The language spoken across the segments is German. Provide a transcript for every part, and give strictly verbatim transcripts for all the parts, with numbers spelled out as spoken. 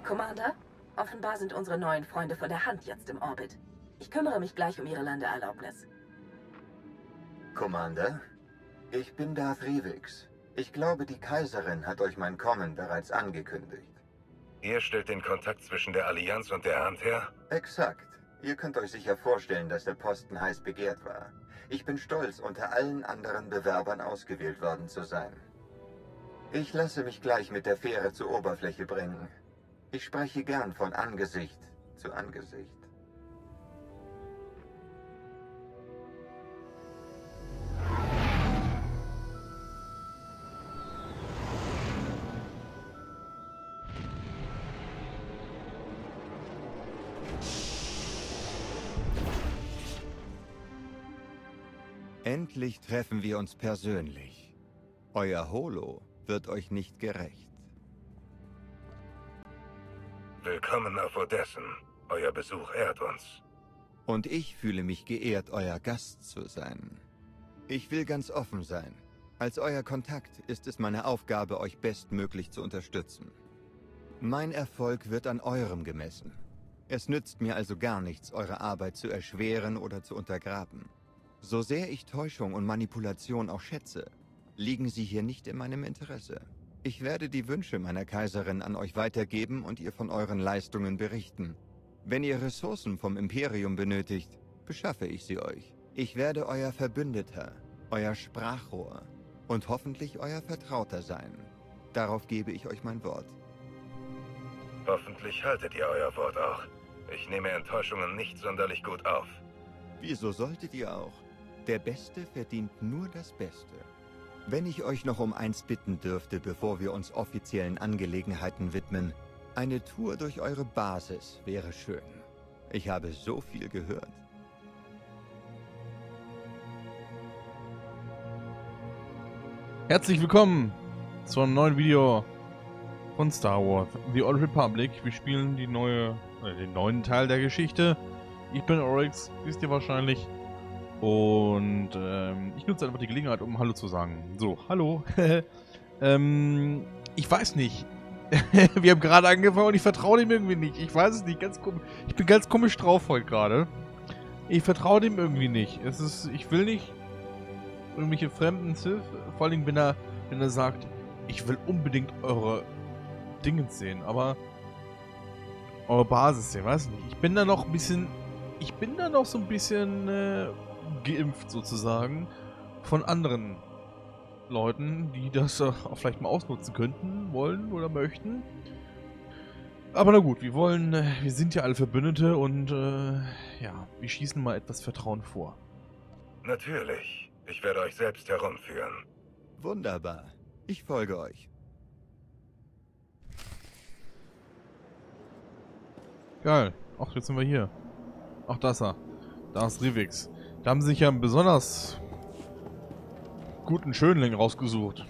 Commander, offenbar sind unsere neuen Freunde von der Hand jetzt im Orbit. Ich kümmere mich gleich um ihre Landeerlaubnis. Commander, ich bin Darth Revis. Ich glaube, die Kaiserin hat euch mein Kommen bereits angekündigt. Ihr stellt den Kontakt zwischen der Allianz und der Hand her? Exakt. Ihr könnt euch sicher vorstellen, dass der Posten heiß begehrt war. Ich bin stolz, unter allen anderen Bewerbern ausgewählt worden zu sein. Ich lasse mich gleich mit der Fähre zur Oberfläche bringen. Ich spreche gern von Angesicht zu Angesicht. Endlich treffen wir uns persönlich. Euer Holo wird euch nicht gerecht. Willkommen auf Odessen. Euer Besuch ehrt uns. Und ich fühle mich geehrt, euer Gast zu sein. Ich will ganz offen sein. Als euer Kontakt ist es meine Aufgabe, euch bestmöglich zu unterstützen. Mein Erfolg wird an eurem gemessen. Es nützt mir also gar nichts, eure Arbeit zu erschweren oder zu untergraben. So sehr ich Täuschung und Manipulation auch schätze, liegen sie hier nicht in meinem Interesse. Ich werde die Wünsche meiner Kaiserin an euch weitergeben und ihr von euren Leistungen berichten. Wenn ihr Ressourcen vom Imperium benötigt, beschaffe ich sie euch. Ich werde euer Verbündeter, euer Sprachrohr und hoffentlich euer Vertrauter sein. Darauf gebe ich euch mein Wort. Hoffentlich haltet ihr euer Wort auch. Ich nehme Enttäuschungen nicht sonderlich gut auf. Wieso solltet ihr auch? Der Beste verdient nur das Beste. Wenn ich euch noch um eins bitten dürfte, bevor wir uns offiziellen Angelegenheiten widmen, eine Tour durch eure Basis wäre schön. Ich habe so viel gehört. Herzlich willkommen zu einem neuen Video von Star Wars The Old Republic. Wir spielen die neue, äh, den neuen Teil der Geschichte. Ich bin Oryx, wisst ihr wahrscheinlich. Und ähm, ich nutze einfach die Gelegenheit, um Hallo zu sagen. So, hallo. ähm, ich weiß nicht. Wir haben gerade angefangen und ich vertraue dem irgendwie nicht. Ich weiß es nicht. Ganz komisch. Ich bin ganz komisch drauf heute gerade. Ich vertraue dem irgendwie nicht. Es ist, ich will nicht irgendwelche fremden Sith, vor allem wenn er, wenn er sagt, ich will unbedingt eure Dingens sehen, aber eure Basis sehen, weiß nicht. Ich bin da noch ein bisschen, ich bin da noch so ein bisschen äh, geimpft sozusagen von anderen Leuten, die das äh, auch vielleicht mal ausnutzen könnten, wollen oder möchten. Aber na gut, wir wollen, äh, wir sind ja alle Verbündete und äh, ja, wir schießen mal etwas Vertrauen vor. Natürlich. Ich werde euch selbst herumführen. Wunderbar. Ich folge euch. Geil. Ach, jetzt sind wir hier. Ach, da ist er. Da ist Revis. Da haben sie sich ja einen besonders guten Schönling rausgesucht.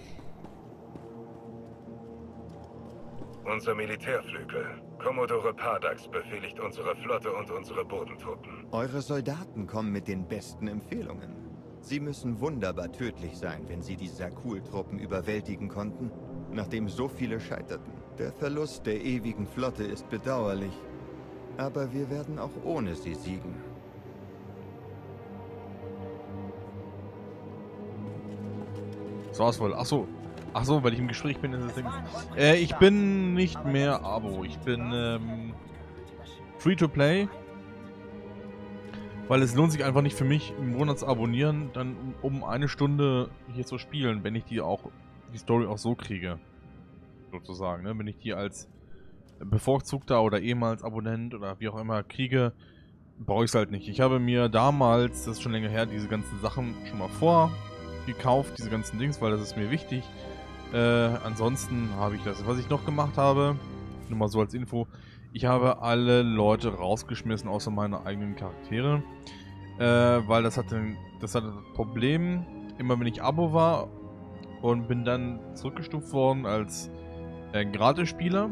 Unser Militärflügel, Commodore Pardax, befehligt unsere Flotte und unsere Bodentruppen. Eure Soldaten kommen mit den besten Empfehlungen. Sie müssen wunderbar tödlich sein, wenn sie die Sakul-Truppen überwältigen konnten, nachdem so viele scheiterten. Der Verlust der ewigen Flotte ist bedauerlich, aber wir werden auch ohne sie siegen. So war's wohl. Achso. Achso, weil ich im Gespräch bin, ist das Ding. Äh, ich bin nicht mehr Abo. Ich bin ähm, Free-to-Play. Weil es lohnt sich einfach nicht für mich, im Monat zu abonnieren, dann um eine Stunde hier zu spielen, wenn ich die auch, die Story auch so kriege. Sozusagen, ne? Wenn ich die als bevorzugter oder ehemals Abonnent oder wie auch immer kriege, brauche ich es halt nicht. Ich habe mir damals, das ist schon länger her, diese ganzen Sachen schon mal vorgekauft, diese ganzen Dings, weil das ist mir wichtig. Äh, ansonsten habe ich das. Was ich noch gemacht habe, nur mal so als Info, ich habe alle Leute rausgeschmissen, außer meine eigenen Charaktere. Äh, weil das hatte, das hatte das Problem, immer wenn ich Abo war und bin dann zurückgestuft worden als äh, Gratis-Spieler,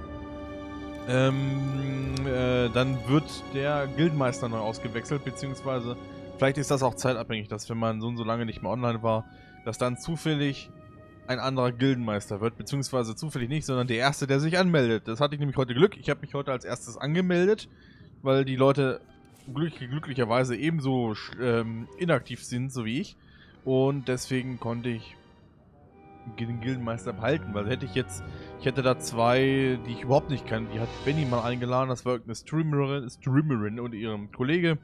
ähm, äh, dann wird der Guildmeister neu ausgewechselt, beziehungsweise vielleicht ist das auch zeitabhängig, dass wenn man so und so lange nicht mehr online war, dass dann zufällig ein anderer Gildenmeister wird, beziehungsweise zufällig nicht, sondern der Erste, der sich anmeldet. Das hatte ich nämlich heute Glück. Ich habe mich heute als erstes angemeldet, weil die Leute glück glücklicherweise ebenso ähm, inaktiv sind, so wie ich. Und deswegen konnte ich den Gildenmeister behalten, weil hätte ich jetzt, ich hätte da zwei, die ich überhaupt nicht kann. Die hat Benny mal eingeladen, das war irgendeine Streamerin, Streamerin und ihrem Kollege.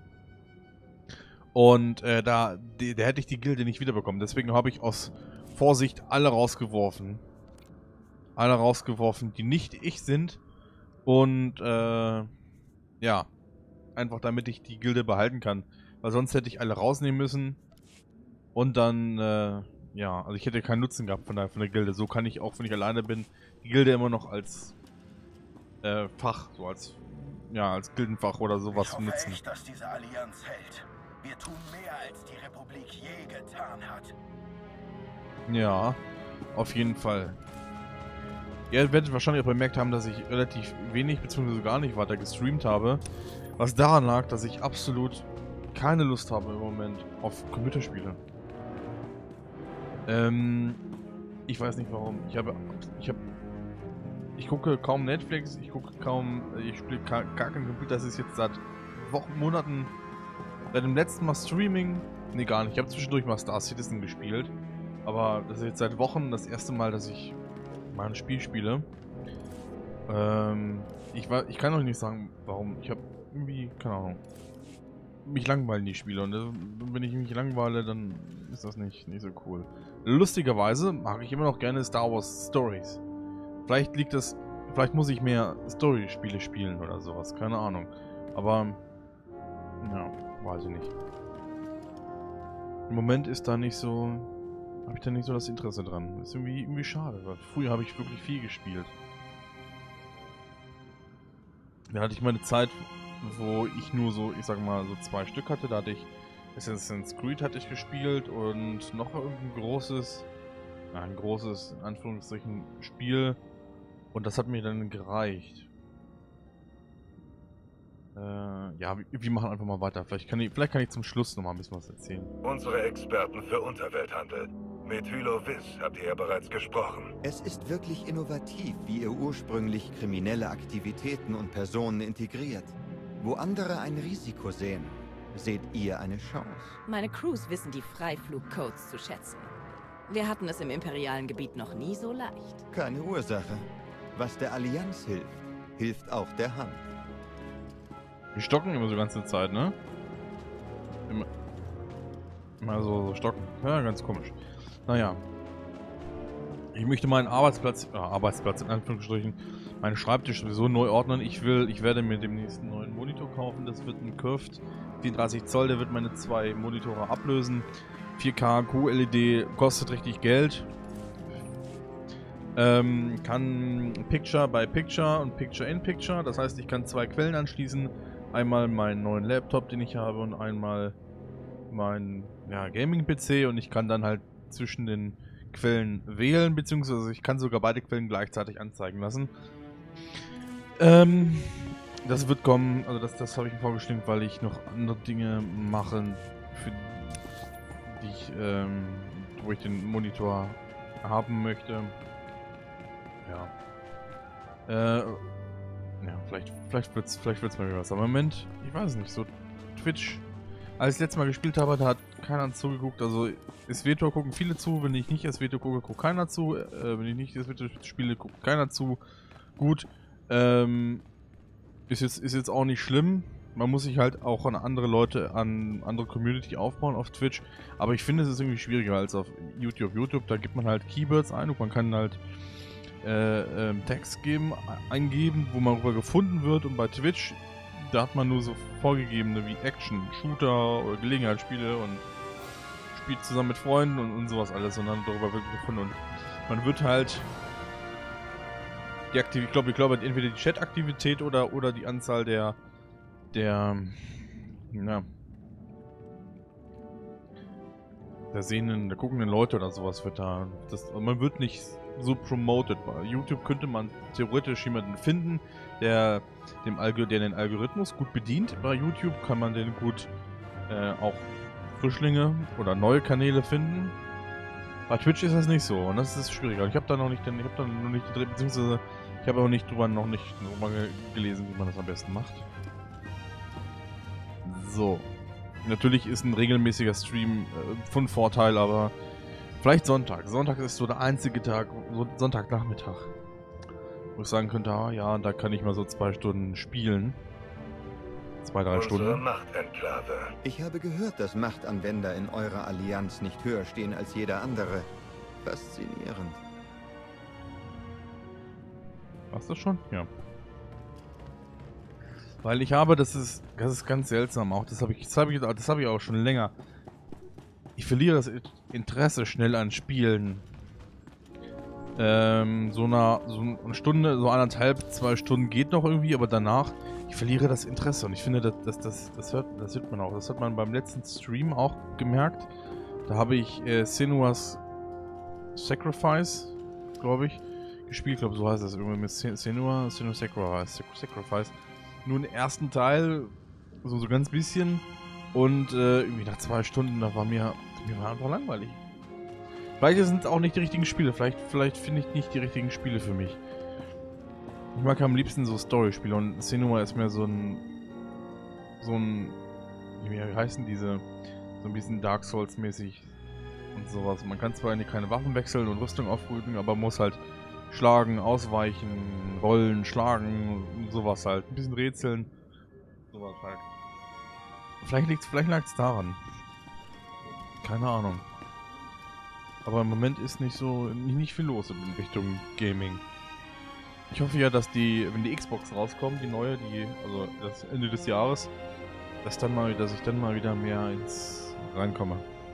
Und äh, da, die, da hätte ich die Gilde nicht wiederbekommen. Deswegen habe ich aus Vorsicht alle rausgeworfen. Alle rausgeworfen, die nicht ich sind. Und äh, ja, einfach damit ich die Gilde behalten kann. Weil sonst hätte ich alle rausnehmen müssen. Und dann, äh, ja, also ich hätte keinen Nutzen gehabt von der, von der Gilde. So kann ich auch, wenn ich alleine bin, die Gilde immer noch als äh, Fach, so als, ja, als Gildenfach oder sowas ich nutzen. Echt, dass diese Allianz hält. Wir tun mehr, als die Republik je getan hat. Ja, auf jeden Fall. Ihr werdet wahrscheinlich auch bemerkt haben, dass ich relativ wenig bzw. gar nicht weiter gestreamt habe. Was daran lag, dass ich absolut keine Lust habe im Moment auf Computerspiele. Ähm, ich weiß nicht warum. Ich habe, ich habe, ich gucke kaum Netflix, ich gucke kaum, ich spiele gar, gar kein Computer. Das ist jetzt seit Wochen, Monaten, seit dem letzten Mal Streaming. Nee, gar nicht. Ich habe zwischendurch mal Star Citizen gespielt. Aber das ist jetzt seit Wochen das erste Mal, dass ich mal ein Spiel spiele. Ähm, ich, war, ich kann euch nicht sagen, warum. Ich habe irgendwie, keine Ahnung, mich langweilen die Spiele. Und äh, wenn ich mich langweile, dann ist das nicht, nicht so cool. Lustigerweise mag ich immer noch gerne Star Wars Stories. Vielleicht liegt es, vielleicht muss ich mehr Story-Spiele spielen oder sowas. Keine Ahnung. Aber, ja, weiß ich nicht. Im Moment ist da nicht so... habe ich da nicht so das Interesse dran. Ist irgendwie, irgendwie schade, weil früher habe ich wirklich viel gespielt. Da hatte ich meine Zeit, wo ich nur so, ich sag mal, so zwei Stück hatte. Da hatte ich Assassin's Creed hatte ich gespielt und noch irgendein großes, ja, ein großes, in Anführungsstrichen, Spiel. Und das hat mir dann gereicht. Äh, ja, wir, wir machen einfach mal weiter. Vielleicht kann ich, vielleicht kann ich zum Schluss noch mal ein bisschen was erzählen. Unsere Experten für Unterwelthandel. Mit Hylo Viss habt ihr ja bereits gesprochen. Es ist wirklich innovativ, wie ihr ursprünglich kriminelle Aktivitäten und Personen integriert. Wo andere ein Risiko sehen, seht ihr eine Chance. Meine Crews wissen die Freiflugcodes zu schätzen. Wir hatten es im imperialen Gebiet noch nie so leicht. Keine Ursache. Was der Allianz hilft, hilft auch der Hand. Wir stocken immer so die ganze Zeit, ne? Immer, immer so, so stocken. Ja, ganz komisch. Naja. Ich möchte meinen Arbeitsplatz, äh, Arbeitsplatz in Anführungsstrichen, meinen Schreibtisch sowieso neu ordnen. Ich will, ich werde mir demnächst einen neuen Monitor kaufen. Das wird ein Curved vierunddreißig Zoll, der wird meine zwei Monitore ablösen. vier K Q L E D kostet richtig Geld. Ähm, kann Picture by Picture und Picture in Picture. Das heißt, ich kann zwei Quellen anschließen. Einmal meinen neuen Laptop, den ich habe, und einmal mein ja, Gaming-P C. Und ich kann dann halt zwischen den Quellen wählen, beziehungsweise ich kann sogar beide Quellen gleichzeitig anzeigen lassen. Ähm, das wird kommen, also das, das habe ich mir vorgestellt, weil ich noch andere Dinge mache, für die ich, ähm, wo ich den Monitor haben möchte. Ja. Äh, ja, vielleicht, vielleicht wird's, vielleicht wird's mal wieder was. Aber im Moment, ich weiß nicht, so Twitch. Als ich letztes Mal gespielt habe, da hat keiner zugeguckt. Also S W T O gucken viele zu, wenn ich nicht S W T O gucke, guckt keiner zu. Äh, wenn ich nicht S W T O spiele, guckt keiner zu. Gut. Ähm, ist jetzt, ist jetzt auch nicht schlimm. Man muss sich halt auch an andere Leute, an andere Community aufbauen auf Twitch. Aber ich finde, es ist irgendwie schwieriger als auf YouTube. YouTube, da gibt man halt Keywords ein und man kann halt äh, äh, Text geben, eingeben, wo man rüber gefunden wird. Und bei Twitch, da hat man nur so vorgegebene wie Action, Shooter oder Gelegenheitsspiele und spielt zusammen mit Freunden und, und sowas alles. Und dann darüber wird gefunden. Und man wird halt die Aktiv ich glaube, ich glaube entweder die Chat-Aktivität oder, oder die Anzahl der der ja, der sehenden, der guckenden Leute oder sowas wird da, das, man wird nicht so promoted. Bei YouTube könnte man theoretisch jemanden finden, der, dem Algo, der den Algorithmus gut bedient. Bei YouTube kann man den gut äh, auch Frischlinge oder neue Kanäle finden. Bei Twitch ist das nicht so und das ist schwieriger. Ich habe da noch nicht, den, ich habe da noch nicht, beziehungsweise ich habe auch nicht drüber, noch nicht drüber gelesen, wie man das am besten macht. So. Natürlich ist ein regelmäßiger Stream äh, von Vorteil, aber vielleicht Sonntag. Sonntag ist so der einzige Tag, so Sonntagnachmittag, wo ich sagen könnte, ah, ja, da kann ich mal so zwei Stunden spielen. Zwei, drei Unsere Stunden. Machtenklave. Ich habe gehört, dass Machtanwender in eurer Allianz nicht höher stehen als jeder andere. Faszinierend. Warst du das schon? Ja. Weil ich habe, das ist, das ist ganz seltsam auch, das habe ich, das habe ich, das habe ich auch schon länger. Ich verliere das Interesse schnell an Spielen. Ähm, so eine, so eine Stunde, so anderthalb, zwei Stunden geht noch irgendwie, aber danach, ich verliere das Interesse und ich finde, das, das, das, das, hört, das hört man auch. Das hat man beim letzten Stream auch gemerkt. Da habe ich äh, Senua's Sacrifice, glaube ich, gespielt. Ich glaube, so heißt das irgendwie mit Senua, Senua Sacrifice, Sacrifice. Nur den ersten Teil, so, so ganz bisschen. Und äh, irgendwie nach zwei Stunden, da war mir, mir war einfach langweilig. Vielleicht sind es auch nicht die richtigen Spiele. Vielleicht, vielleicht finde ich nicht die richtigen Spiele für mich. Ich mag am liebsten so Story-Spiele und Senua ist mir so ein... So ein... Wie heißen diese? So ein bisschen Dark Souls-mäßig und sowas. Man kann zwar keine Waffen wechseln und Rüstung aufrücken, aber muss halt schlagen, ausweichen, rollen, schlagen, sowas halt. Ein bisschen rätseln. Sowas halt. Vielleicht liegt's, vielleicht lag's daran. Keine Ahnung. Aber im Moment ist nicht so, nicht viel los in Richtung Gaming. Ich hoffe ja, dass die, wenn die Xbox rauskommt, die neue, die, also das Ende des Jahres, dass dann mal, dass ich dann mal wieder mehr ins reinkomme.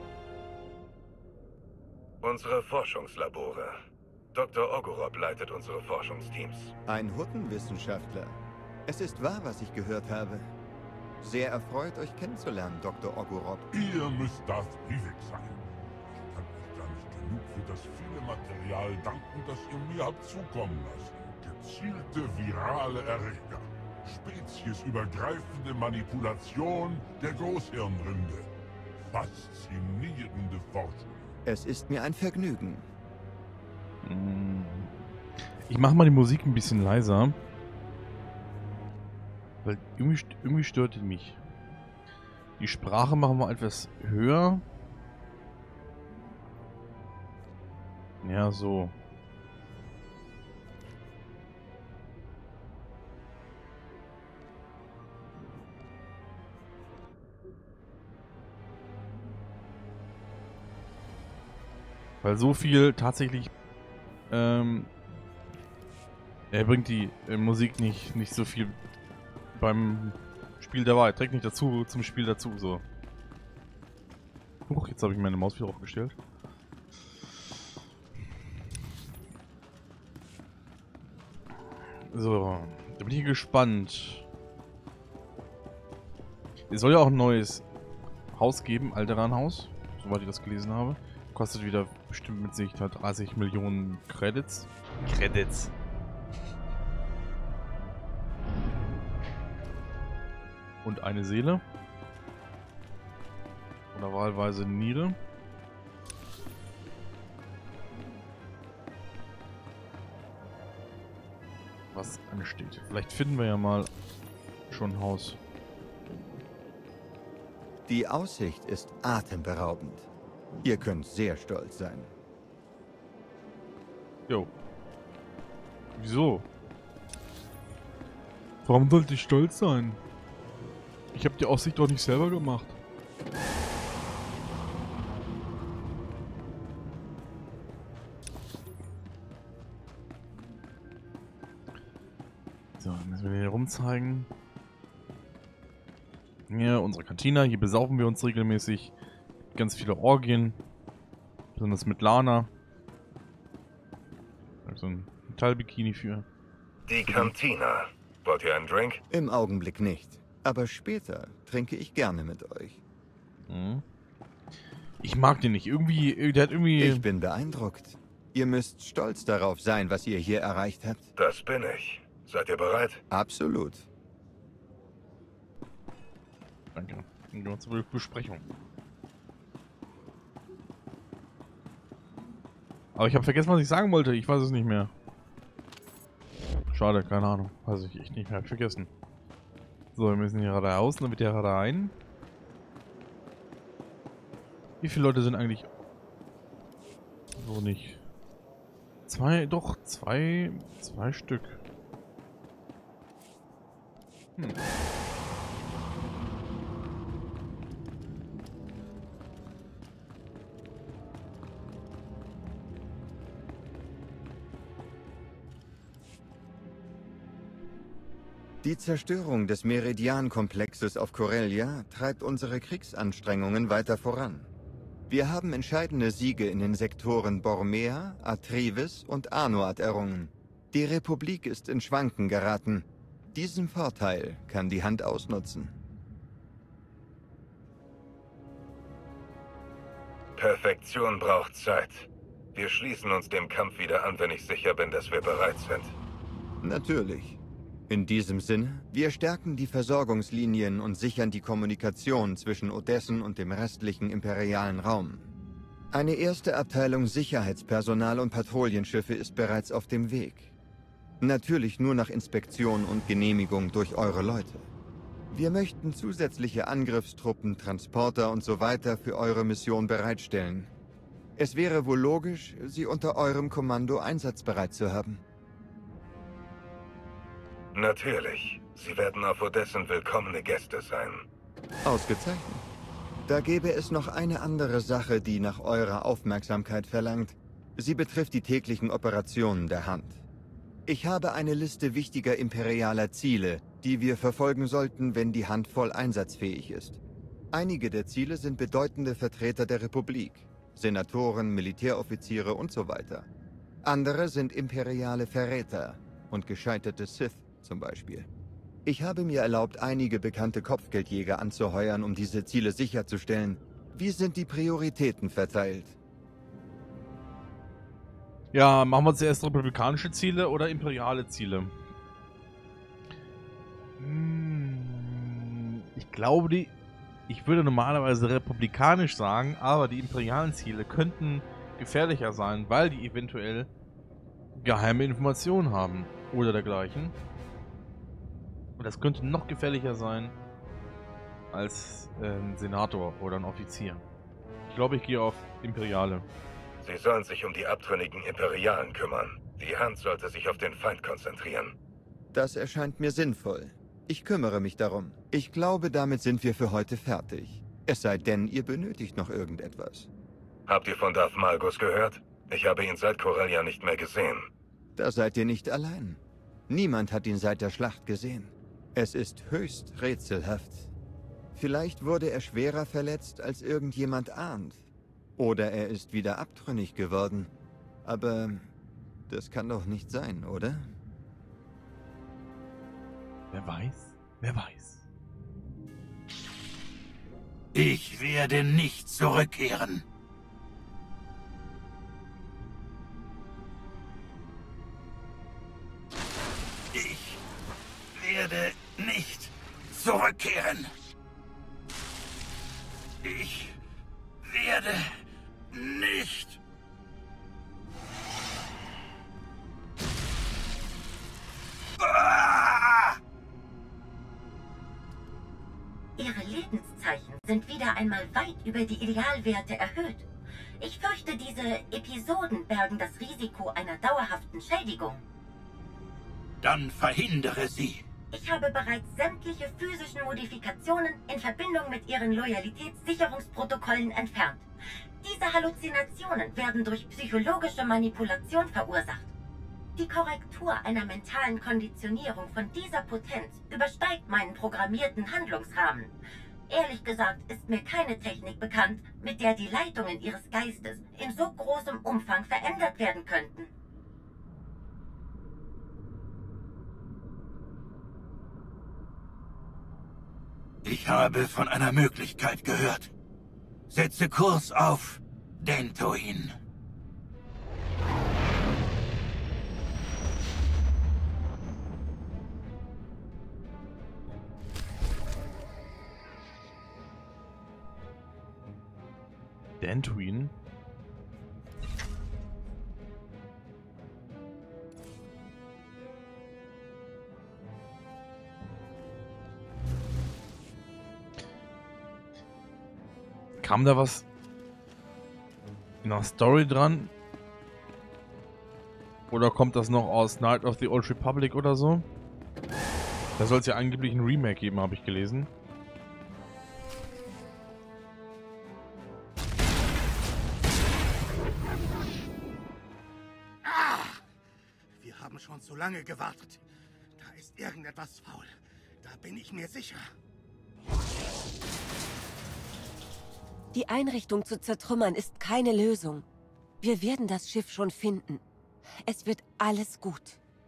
Unsere Forschungslabore. Doktor Ogorob leitet unsere Forschungsteams. Ein Huttenwissenschaftler. Es ist wahr, was ich gehört habe. Sehr erfreut, euch kennenzulernen, Doktor Ogorob. Ihr müsst Darth Vivek sein. Ich kann euch gar nicht genug für das viele Material danken, das ihr mir habt zukommen lassen. Gezielte virale Erreger. Speziesübergreifende Manipulation der Großhirnrinde. Faszinierende Forschung. Es ist mir ein Vergnügen. Ich mache mal die Musik ein bisschen leiser. Weil irgendwie, irgendwie stört die mich. Die Sprache machen wir etwas höher. Ja, so. Weil so viel tatsächlich ähm, er bringt die äh, Musik nicht, nicht so viel beim Spiel dabei. Trägt nicht dazu zum Spiel dazu, so. Huch, jetzt habe ich meine Maus wieder aufgestellt. So, da bin ich gespannt. Es soll ja auch ein neues Haus geben, Alderan-Haus, soweit ich das gelesen habe. Kostet wieder bestimmt mit Sicherheit dreißig Millionen Credits. Credits. Und eine Seele. Oder wahlweise Niere. Was ansteht. Vielleicht finden wir ja mal schon ein Haus. Die Aussicht ist atemberaubend. Ihr könnt sehr stolz sein. Jo. Wieso? Warum sollte ich stolz sein? Ich habe die Aussicht doch nicht selber gemacht. So, müssen wir hier rumzeigen. Hier, unsere Kantina. Hier besaufen wir uns regelmäßig. Ganz viele Orgien. Besonders mit Lana. So ein Metallbikini für. Die Kantina. Wollt ihr einen Drink? Im Augenblick nicht. Aber später trinke ich gerne mit euch. Mhm. Ich mag den nicht. Irgendwie, der hat irgendwie... Ich bin beeindruckt. Ihr müsst stolz darauf sein, was ihr hier erreicht habt. Das bin ich. Seid ihr bereit? Absolut. Danke. Dann gehen wir zur Besprechung. Aber ich habe vergessen, was ich sagen wollte. Ich weiß es nicht mehr. Schade, keine Ahnung. Weiß ich echt nicht mehr. Hab ich vergessen. So, wir müssen hier raus, dann wird hier rein. Wie viele Leute sind eigentlich... So nicht. Zwei, doch, zwei, zwei Stück. Hm. Die Zerstörung des Meridian-Komplexes auf Corellia treibt unsere Kriegsanstrengungen weiter voran. Wir haben entscheidende Siege in den Sektoren Bormea, Atrivis und Anuat errungen. Die Republik ist in Schwanken geraten. Diesen Vorteil kann die Hand ausnutzen. Perfektion braucht Zeit. Wir schließen uns dem Kampf wieder an, wenn ich sicher bin, dass wir bereit sind. Natürlich. In diesem Sinne, wir stärken die Versorgungslinien und sichern die Kommunikation zwischen Odessen und dem restlichen imperialen Raum. Eine erste Abteilung Sicherheitspersonal und Patrouillenschiffe ist bereits auf dem Weg. Natürlich nur nach Inspektion und Genehmigung durch eure Leute. Wir möchten zusätzliche Angriffstruppen, Transporter und so weiter für eure Mission bereitstellen. Es wäre wohl logisch, sie unter eurem Kommando einsatzbereit zu haben. Natürlich. Sie werden auf Odessen willkommene Gäste sein. Ausgezeichnet. Da gäbe es noch eine andere Sache, die nach eurer Aufmerksamkeit verlangt. Sie betrifft die täglichen Operationen der Hand. Ich habe eine Liste wichtiger imperialer Ziele, die wir verfolgen sollten, wenn die Hand voll einsatzfähig ist. Einige der Ziele sind bedeutende Vertreter der Republik. Senatoren, Militäroffiziere und so weiter. Andere sind imperiale Verräter und gescheiterte Sith zum Beispiel. Ich habe mir erlaubt, einige bekannte Kopfgeldjäger anzuheuern, um diese Ziele sicherzustellen. Wie sind die Prioritäten verteilt? Ja, machen wir zuerst republikanische Ziele oder imperiale Ziele? Hm, ich glaube, die... Ich würde normalerweise republikanisch sagen, aber die imperialen Ziele könnten gefährlicher sein, weil die eventuell geheime Informationen haben oder dergleichen. Und das könnte noch gefährlicher sein als äh, ein Senator oder ein Offizier. Ich glaube, ich gehe auf Imperiale. Sie sollen sich um die abtrünnigen Imperialen kümmern. Die Hand sollte sich auf den Feind konzentrieren. Das erscheint mir sinnvoll. Ich kümmere mich darum. Ich glaube, damit sind wir für heute fertig. Es sei denn, ihr benötigt noch irgendetwas. Habt ihr von Darth Malgus gehört? Ich habe ihn seit Corellia nicht mehr gesehen. Da seid ihr nicht allein. Niemand hat ihn seit der Schlacht gesehen. Es ist höchst rätselhaft. Vielleicht wurde er schwerer verletzt, als irgendjemand ahnt. Oder er ist wieder abtrünnig geworden. Aber das kann doch nicht sein, oder? Wer weiß? Wer weiß? Ich werde nicht zurückkehren. Ich werde nicht zurückkehren. Ich werde nicht. Ah! Ihre Lebenszeichen sind wieder einmal weit über die Idealwerte erhöht. Ich fürchte, diese Episoden bergen das Risiko einer dauerhaften Schädigung. Dann verhindere sie. Ich habe bereits sämtliche physischen Modifikationen in Verbindung mit Ihren Loyalitätssicherungsprotokollen entfernt. Diese Halluzinationen werden durch psychologische Manipulation verursacht. Die Korrektur einer mentalen Konditionierung von dieser Potenz übersteigt meinen programmierten Handlungsrahmen. Ehrlich gesagt ist mir keine Technik bekannt, mit der die Leitungen Ihres Geistes in so großem Umfang verändert werden könnten. Ich habe von einer Möglichkeit gehört. Setze Kurs auf Dantooine. Dantooine? Kam da was in der Story dran? Oder kommt das noch aus Knights of the Old Republic oder so? Da soll es ja angeblich ein Remake geben, habe ich gelesen. Ah! Wir haben schon zu lange gewartet. Da ist irgendetwas faul. Da bin ich mir sicher. Die Einrichtung zu zertrümmern ist keine Lösung. Wir werden das Schiff schon finden. Es wird alles gut.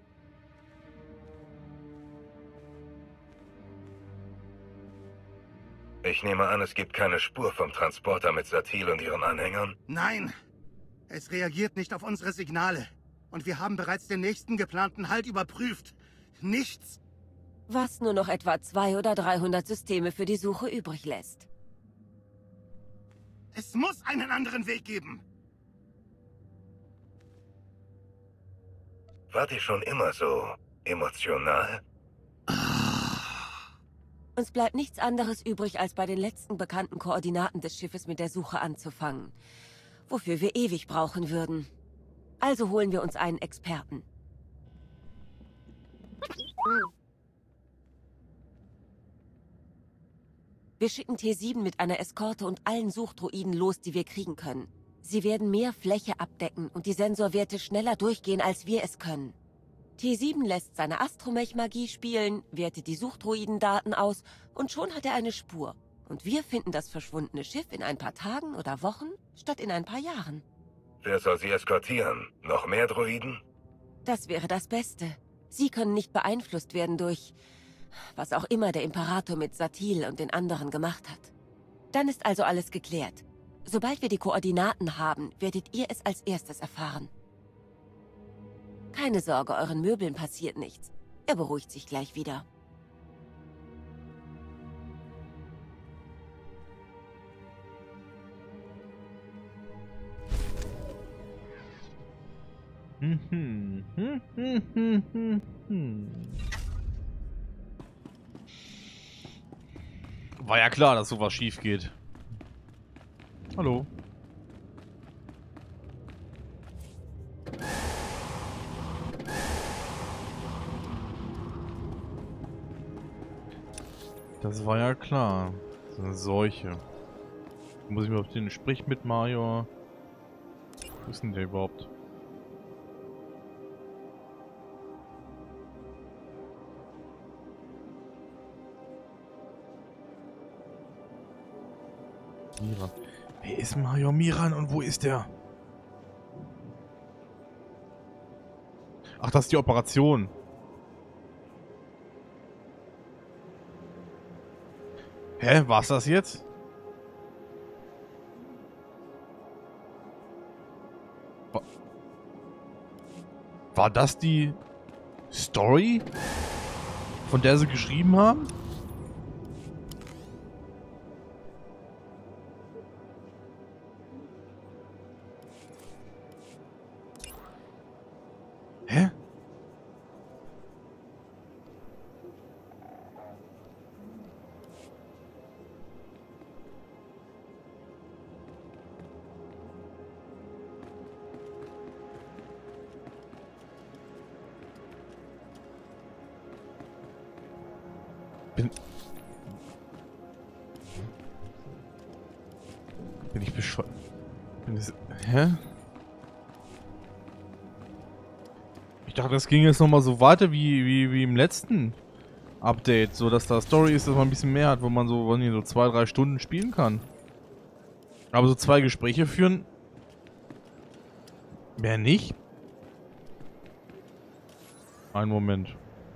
Ich nehme an, es gibt keine Spur vom Transporter mit Satil und ihren Anhängern? Nein, es reagiert nicht auf unsere Signale. Und wir haben bereits den nächsten geplanten Halt überprüft. Nichts. Was nur noch etwa zweihundert oder dreihundert Systeme für die Suche übrig lässt. Es muss einen anderen Weg geben. Wart ihr schon immer so emotional? Uns bleibt nichts anderes übrig, als bei den letzten bekannten Koordinaten des Schiffes mit der Suche anzufangen. Wofür wir ewig brauchen würden. Also holen wir uns einen Experten. Wir schicken T sieben mit einer Eskorte und allen Suchdroiden los, die wir kriegen können. Sie werden mehr Fläche abdecken und die Sensorwerte schneller durchgehen, als wir es können. T sieben lässt seine Astromech-Magie spielen, wertet die Suchdroiden-Daten aus und schon hat er eine Spur. Und wir finden das verschwundene Schiff in ein paar Tagen oder Wochen, statt in ein paar Jahren. Wer soll sie eskortieren? Noch mehr Droiden? Das wäre das Beste. Sie können nicht beeinflusst werden durch was auch immer der Imperator mit Satil und den anderen gemacht hat. Dann ist also alles geklärt. Sobald wir die Koordinaten haben, werdet ihr es als erstes erfahren. Keine Sorge, euren Möbeln passiert nichts. Er beruhigt sich gleich wieder. Mhm. Hm, hm, hm, hm, hm. War ja klar, dass sowas schief geht. Hallo. Das war ja klar. Das ist eine Seuche. Muss ich mal auf den Sprich mit Major. Wo ist denn der überhaupt? Miran. Wer ist Major Miran und wo ist der? Ach, das ist die Operation. Hä, war's das jetzt? War, war das die Story, von der sie geschrieben haben? Hä? Bin... Bin ich bescheuert? Bin ich... Hä? Ich dachte, das ging jetzt nochmal so weiter wie, wie, wie im letzten Update, so dass da Story ist, dass man ein bisschen mehr hat, wo man so, wenn so zwei, drei Stunden spielen kann. Aber so zwei Gespräche führen... Mehr nicht? Einen Moment.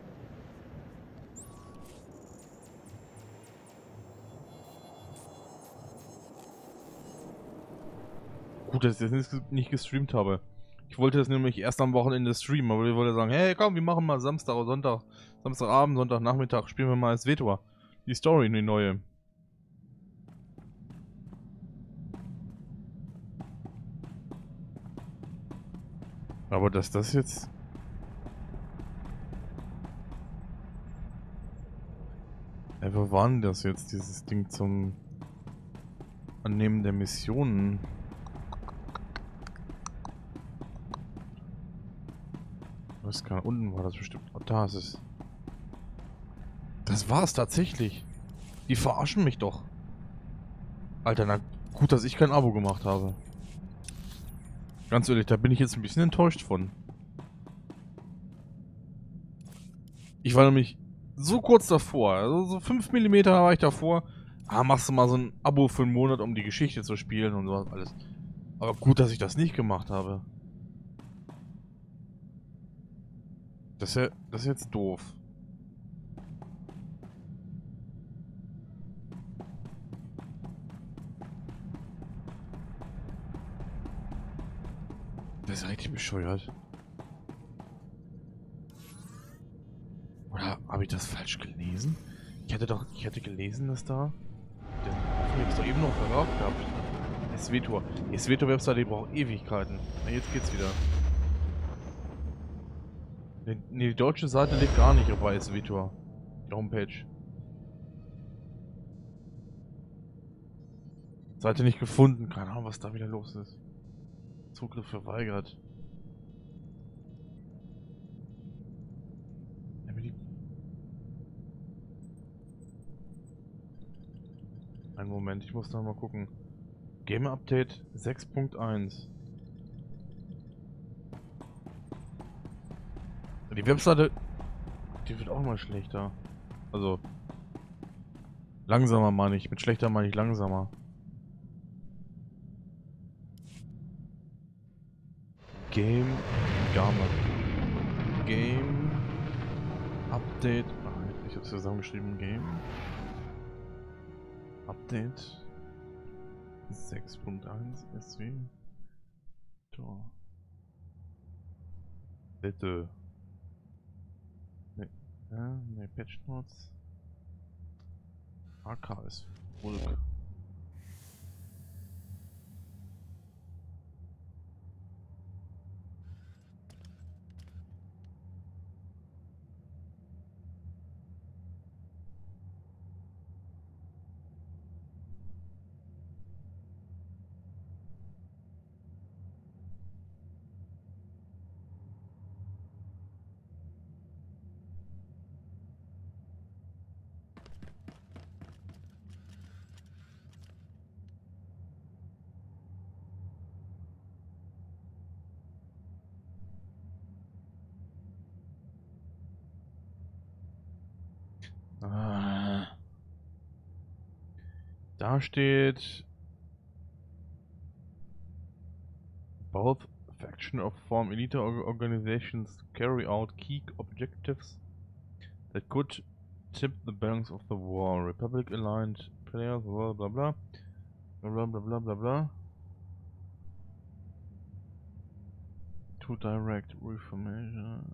Gut, dass ich das nicht gestreamt habe. Ich wollte das nämlich erst am Wochenende streamen, aber ich wollte sagen, hey komm, wir machen mal Samstag oder Sonntag, Samstagabend, Sonntagnachmittag, spielen wir mal als Vetor. Die Story, die neue. Aber dass das jetzt... Ja, wo war denn das jetzt, dieses Ding zum... Annehmen der Missionen. Was kann unten war das bestimmt. Oh, da ist es. Das war's tatsächlich. Die verarschen mich doch. Alter, na gut, dass ich kein Abo gemacht habe. Ganz ehrlich, da bin ich jetzt ein bisschen enttäuscht von. Ich war nämlich so kurz davor. Also so fünf Millimeter war ich davor. Ah, machst du mal so ein Abo für einen Monat, um die Geschichte zu spielen und sowas alles. Aber gut, dass ich das nicht gemacht habe. Das ist ja, das ist jetzt doof. Das ist richtig bescheuert. Oder habe ich das falsch gelesen? Ich hatte doch, ich hatte gelesen, dass da... Ich hab's doch eben noch verkauft gehabt. SWTOR. Die SWTOR-Webseite, die braucht Ewigkeiten. Na, jetzt geht's wieder. Ne, die deutsche Seite liegt gar nicht bei SWTOR. Die Homepage. Seite nicht gefunden. Keine Ahnung, was da wieder los ist. Zugriff verweigert. Einen Moment, ich muss da mal gucken. Game Update sechs Punkt eins. Die Webseite, die wird auch mal schlechter. Also langsamer meine ich. Mit schlechter meine ich langsamer. Game Gamma. Game Update. Ach, ich hab's zusammengeschrieben. Game Update sechs Punkt eins S W. Tor. Bitte. Ne, ja, ne, Patch Notes. A K ist Volk. Ah. Da steht both faction of form elite organizations carry out key objectives that could tip the balance of the war. Republic aligned players, blah blah blah blah blah blah blah blah. To direct reformation.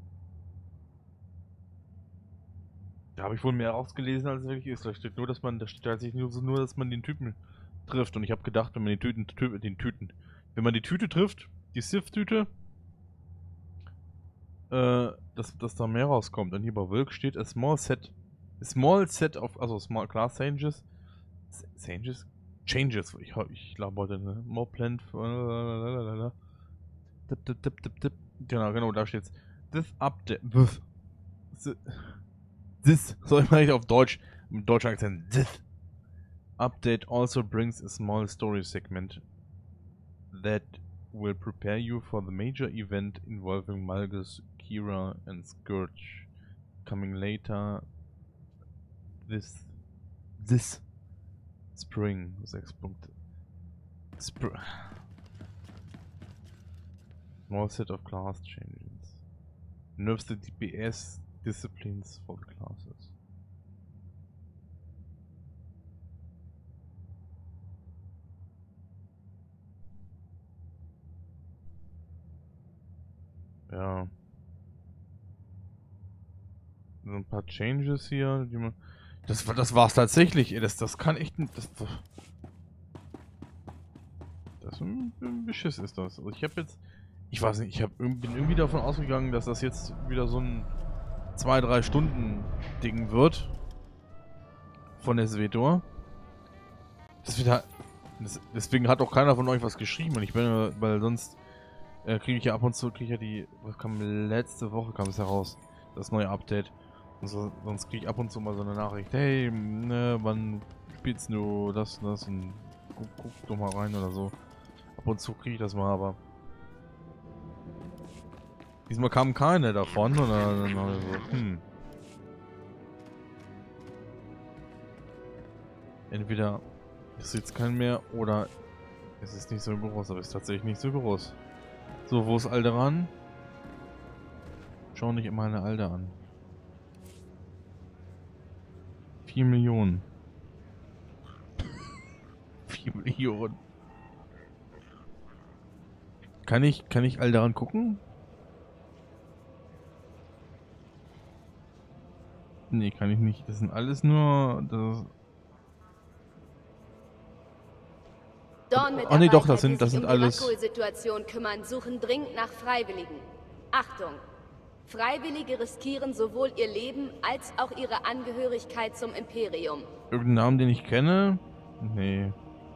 Da habe ich wohl mehr rausgelesen, als es wirklich ist. Da steht nur, dass man, da steht tatsächlich nur, so nur, dass man den Typen trifft. Und ich habe gedacht, wenn man den Tüten, Tü den Tüten, wenn man die Tüte trifft, die Sith-Tüte, äh, dass, dass da mehr rauskommt. Und hier bei Wilk steht a small set, a small set of, also small class changes, changes, changes. Ich, ich glaube heute, ne? More planned for, dip, dip, dip, dip, dip. Genau, genau, da steht's. This update, this. This, so ich meine auf Deutsch, mit deutschen Akzent, this update also brings a small story segment that will prepare you for the major event involving Malgus, Kira and Scourge, coming later this, this spring, sechs Punkte. Spr Small set of class changes. Nerfs the D P S disciplines for the classes. Ja. So ein paar Changes hier, die man. Das, das war's tatsächlich, ey. Das, das kann echt ein. Das, das ein, ein Beschiss ist das. Also ich habe jetzt. Ich weiß nicht, ich hab, bin irgendwie davon ausgegangen, dass das jetzt wieder so ein zwei, drei Stunden Ding wird von SWTOR. Das wieder Das, deswegen hat auch keiner von euch was geschrieben. Und ich bin, weil sonst äh, kriege ich ja ab und zu, kriege ich ja die, was kam letzte Woche, kam es heraus, das neue Update. Und so, sonst kriege ich ab und zu mal so eine Nachricht, hey, ne, wann spielst du das und das und guck, guck doch mal rein oder so. Ab und zu kriege ich das mal, aber diesmal kam keine davon und dann, dann so, hm. Entweder ist jetzt kein mehr oder es ist nicht so groß, aber es ist tatsächlich nicht so groß. So, wo ist Alderan? Schau nicht immer eine Alde an. vier Millionen. vier Millionen. Kann ich, kann ich Alderan gucken? Nee, kann ich nicht. Das sind alles nur... Das Dawn-Mitarbeiter, oh nee, doch, das die sind, das sich sind um die alles... Raccoon-Situation kümmern, suchen dringend nach Freiwilligen. Achtung! Freiwillige riskieren sowohl ihr Leben als auch ihre Angehörigkeit zum Imperium. Irgendeinen Namen, den ich kenne? Nee.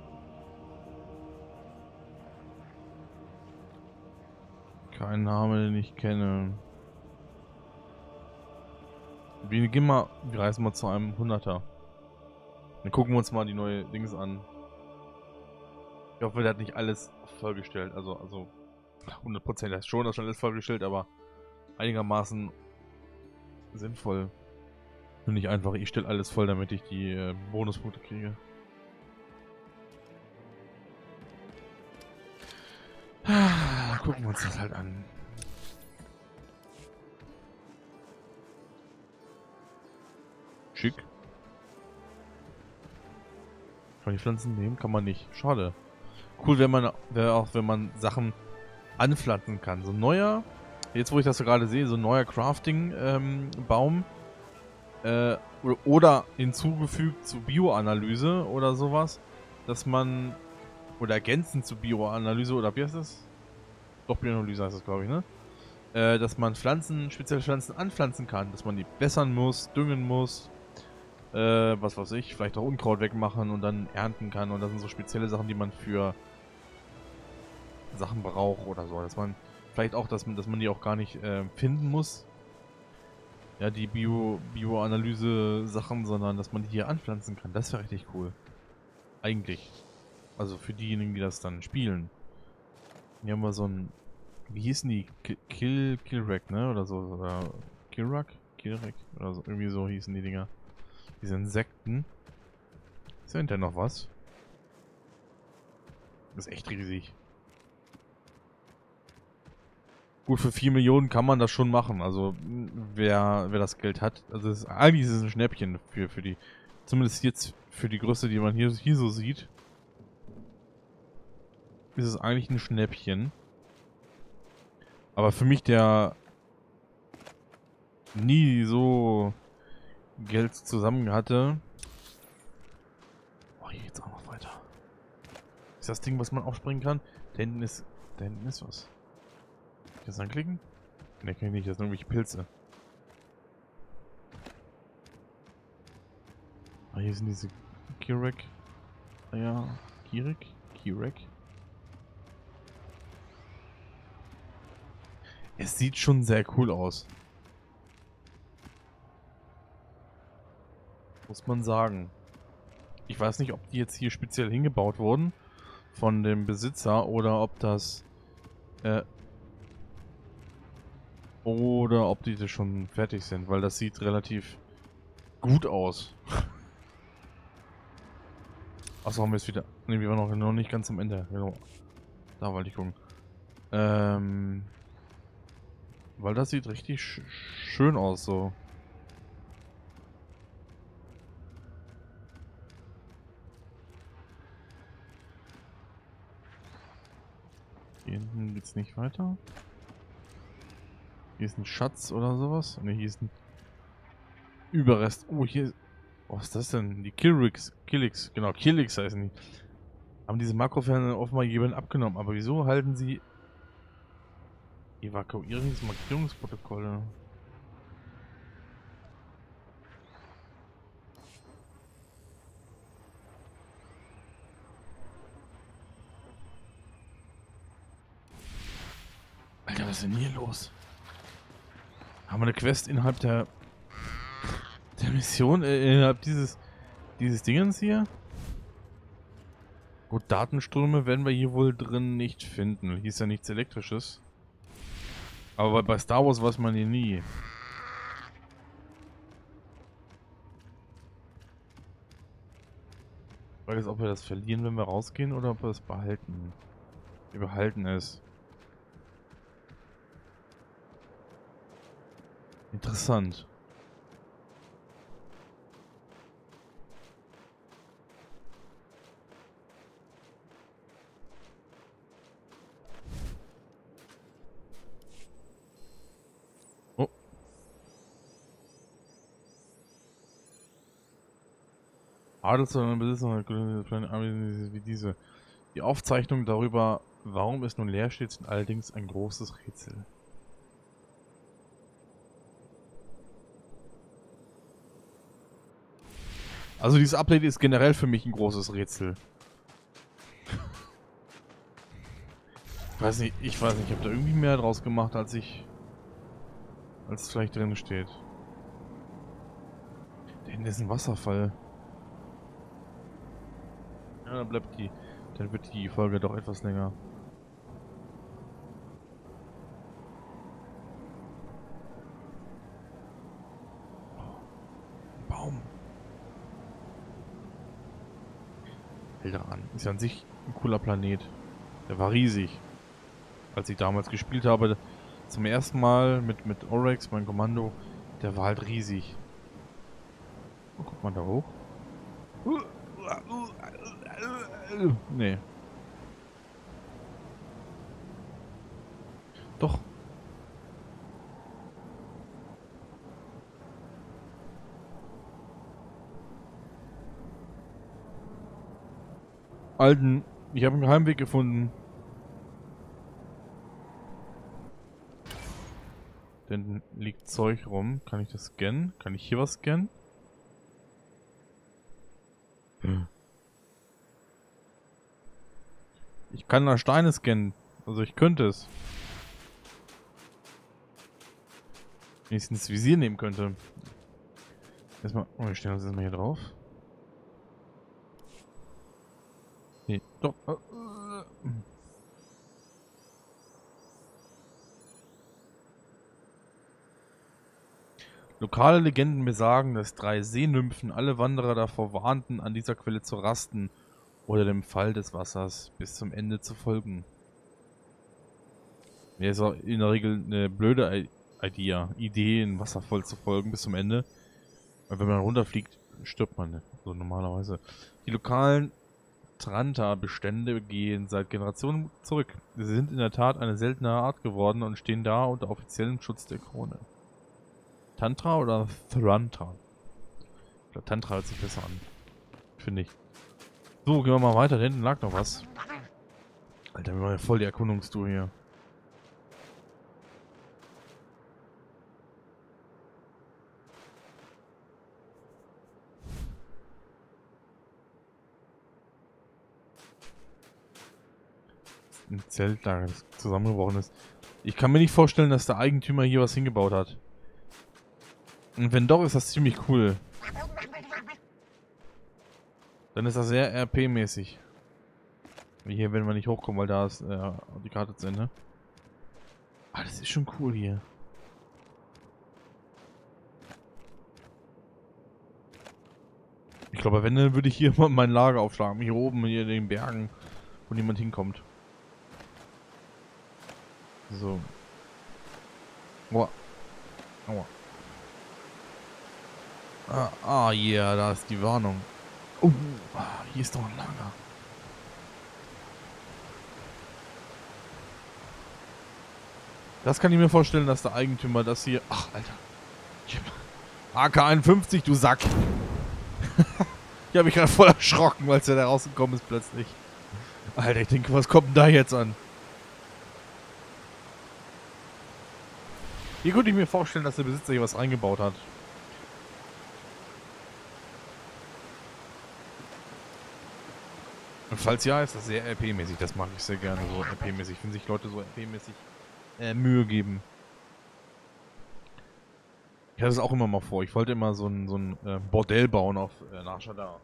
Kein Name, den ich kenne. Wir gehen mal, wir reisen mal zu einem Hunderter. Dann gucken wir uns mal die neue Dings an. Ich hoffe, der hat nicht alles vollgestellt. Also, also hundert Prozent ist schon, das schon alles vollgestellt, aber einigermaßen sinnvoll. Und nicht einfach, ich stelle alles voll, damit ich die äh, Bonuspunkte kriege. Ah, gucken wir uns das halt an. Schick. Kann ich Pflanzen nehmen? Kann man nicht. Schade. Cool, wenn man, wäre auch, wenn man Sachen anpflanzen kann. So ein neuer, jetzt wo ich das so gerade sehe, so ein neuer Crafting-Baum ähm, äh, oder, oder hinzugefügt zu Bioanalyse oder sowas, dass man, oder ergänzend zu Bioanalyse, oder wie heißt das? Doch, Bioanalyse heißt das, glaube ich, ne? Äh, dass man Pflanzen, spezielle Pflanzen anpflanzen kann, dass man die bessern muss, düngen muss, äh, was weiß ich, vielleicht auch Unkraut wegmachen und dann ernten kann. Und das sind so spezielle Sachen, die man für Sachen braucht oder so. Dass man vielleicht auch, dass man, dass man die auch gar nicht äh, finden muss. Ja, die Bio, Bioanalyse-Sachen, sondern dass man die hier anpflanzen kann. Das wäre richtig cool. Eigentlich. Also für diejenigen, die das dann spielen. Hier haben wir so ein, wie hießen die? Kill, Killrack, ne? Oder so. Oder Killrack? Killrack? Oder so. Irgendwie so hießen die Dinger. Diese Insekten. Ist da hinter noch was? Das ist echt riesig. Gut, für vier Millionen kann man das schon machen. Also, wer, wer das Geld hat. Also, es ist, eigentlich ist es ein Schnäppchen für, für die. Zumindest jetzt für die Größe, die man hier, hier so sieht. Ist es eigentlich ein Schnäppchen. Aber für mich, der nie so Geld zusammen hatte. Oh, hier geht's auch noch weiter. Ist das Ding, was man aufspringen kann? Da hinten ist. Da hinten ist was. Kann ich das anklicken? Ne, kann ich nicht. Das sind irgendwelche Pilze. Ah, hier sind diese Kirek. Ah ja. Kirek? Kirek? Es sieht schon sehr cool aus. Muss man sagen. Ich weiß nicht, ob die jetzt hier speziell hingebaut wurden von dem Besitzer oder ob das äh, oder ob die das schon fertig sind, weil das sieht relativ gut aus. Achso, haben wir jetzt wieder. Ne, wir waren noch, noch nicht ganz am Ende. Genau. Da wollte ich gucken. Ähm. Weil das sieht richtig sch schön aus, so. Hier hinten geht's nicht weiter. Hier ist ein Schatz oder sowas. Ne, hier ist ein Überrest. Oh, hier. Was ist das denn? Die Killrix. Killix. Genau, Killix heißen die. Haben diese Makroferne offenbar jemand abgenommen. Aber wieso halten sie Evakuierungsmarkierungsprotokolle? Was ist denn hier los? Haben wir eine Quest innerhalb der, der Mission, äh, innerhalb dieses, dieses Dingens hier? Gut, Datenströme werden wir hier wohl drin nicht finden. Hier ist ja nichts Elektrisches. Aber bei Star Wars weiß man hier nie. Die Frage ist, ob wir das verlieren, wenn wir rausgehen, oder ob wir es behalten. Wir behalten es. Interessant. Oh. Adelsson Besitzer wie diese. Die Aufzeichnung darüber, warum es nun leer steht, sind allerdings ein großes Rätsel. Also dieses Update ist generell für mich ein großes Rätsel. Ich weiß nicht, ich weiß nicht, ich habe da irgendwie mehr draus gemacht, als ich... als es vielleicht drin steht. Da hinten ist ein Wasserfall. Ja, dann bleibt die... dann wird die Folge doch etwas länger. Baum. Eldaran ist ja an sich ein cooler Planet. Der war riesig. Als ich damals gespielt habe, zum ersten Mal mit, mit Oryx, mein Kommando, der war halt riesig. Oh, guckt man da hoch? Nee. Doch. Alten, ich habe einen Geheimweg gefunden. Denn liegt Zeug rum. Kann ich das scannen? Kann ich hier was scannen? Hm. Ich kann da Steine scannen. Also ich könnte es. Wenn ich es ins Visier nehmen könnte. Erstmal. Oh, wir stellen uns erstmal hier drauf. Nee, doch. Lokale Legenden besagen, dass drei Seenymphen alle Wanderer davor warnten, an dieser Quelle zu rasten oder dem Fall des Wassers bis zum Ende zu folgen. Ja, ist auch in der Regel eine blöde Idee, Idee, in Wasser voll zu folgen bis zum Ende. Weil wenn man runterfliegt, stirbt man. So normalerweise. Die lokalen Tranta-Bestände gehen seit Generationen zurück. Sie sind in der Tat eine seltene Art geworden und stehen da unter offiziellem Schutz der Krone. Tantra oder Thranta? Ich glaube, Tantra hört sich besser an. Finde ich. So, gehen wir mal weiter. Da hinten lag noch was. Alter, wir machen ja voll die Erkundungstour hier. Ein Zeltlager, das zusammengebrochen ist. Ich kann mir nicht vorstellen, dass der Eigentümer hier was hingebaut hat. Und wenn doch, ist das ziemlich cool. Dann ist das sehr R P-mäßig. Hier werden wir nicht hochkommen, weil da ist äh, die Karte zu Ende. Ah, das ist schon cool hier. Ich glaube, wenn, dann würde ich hier mal mein Lager aufschlagen. Hier oben, hier in den Bergen, wo niemand hinkommt. So. Aua. Aua. Ah, ah, yeah, da ist die Warnung. Oh, hier ist doch ein Lager. Das kann ich mir vorstellen, dass der Eigentümer das hier... Ach, Alter. A K einundfünfzig, du Sack. Ich habe mich gerade voll erschrocken, weil es ja da rausgekommen ist plötzlich. Alter, ich denke, was kommt denn da jetzt an? Hier könnte ich mir vorstellen, dass der Besitzer hier was eingebaut hat. Und falls ja, ist das sehr R P-mäßig. Das mache ich sehr gerne, so R P-mäßig. Finden sich Leute so R P-mäßig äh, Mühe geben. Ich hatte es auch immer mal vor. Ich wollte immer so ein, so ein äh, Bordell bauen auf äh, Nar Shaddaa.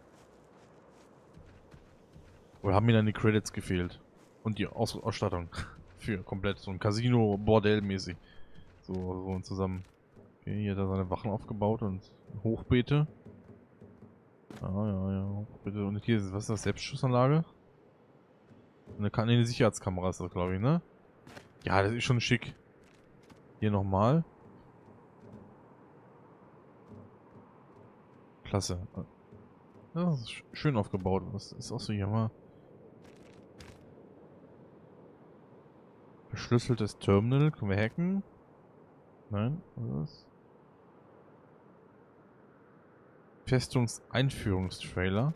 Oder haben mir dann die Credits gefehlt. Und die Aus Ausstattung. Für komplett so ein Casino-Bordell mäßig. So, so zusammen. Okay, hier hat er seine Wachen aufgebaut und Hochbeete. Ah, ja, ja, Hochbeete. Und hier ist, was ist das? Selbstschussanlage? Eine, nee, eine Sicherheitskamera ist das, glaube ich, ne? Ja, das ist schon schick. Hier nochmal. Klasse. Ja, das ist schön aufgebaut. Das ist auch so hier mal. Verschlüsseltes Terminal. Können wir hacken? Nein, was ist das? Festungseinführungstrailer.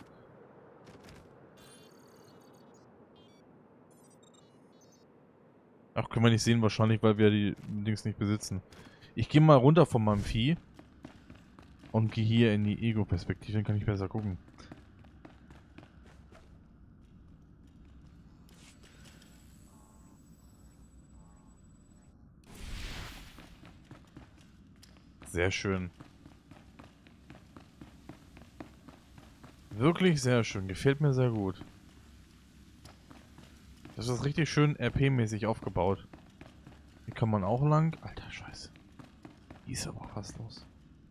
Ach, können wir nicht sehen wahrscheinlich, weil wir die Dings nicht besitzen. Ich gehe mal runter von meinem Vieh. Und gehe hier in die Ego-Perspektive, dann kann ich besser gucken. Sehr schön. Wirklich sehr schön. Gefällt mir sehr gut. Das ist richtig schön R P-mäßig aufgebaut. Hier kann man auch lang. Alter Scheiße. Hier ist aber auch was los.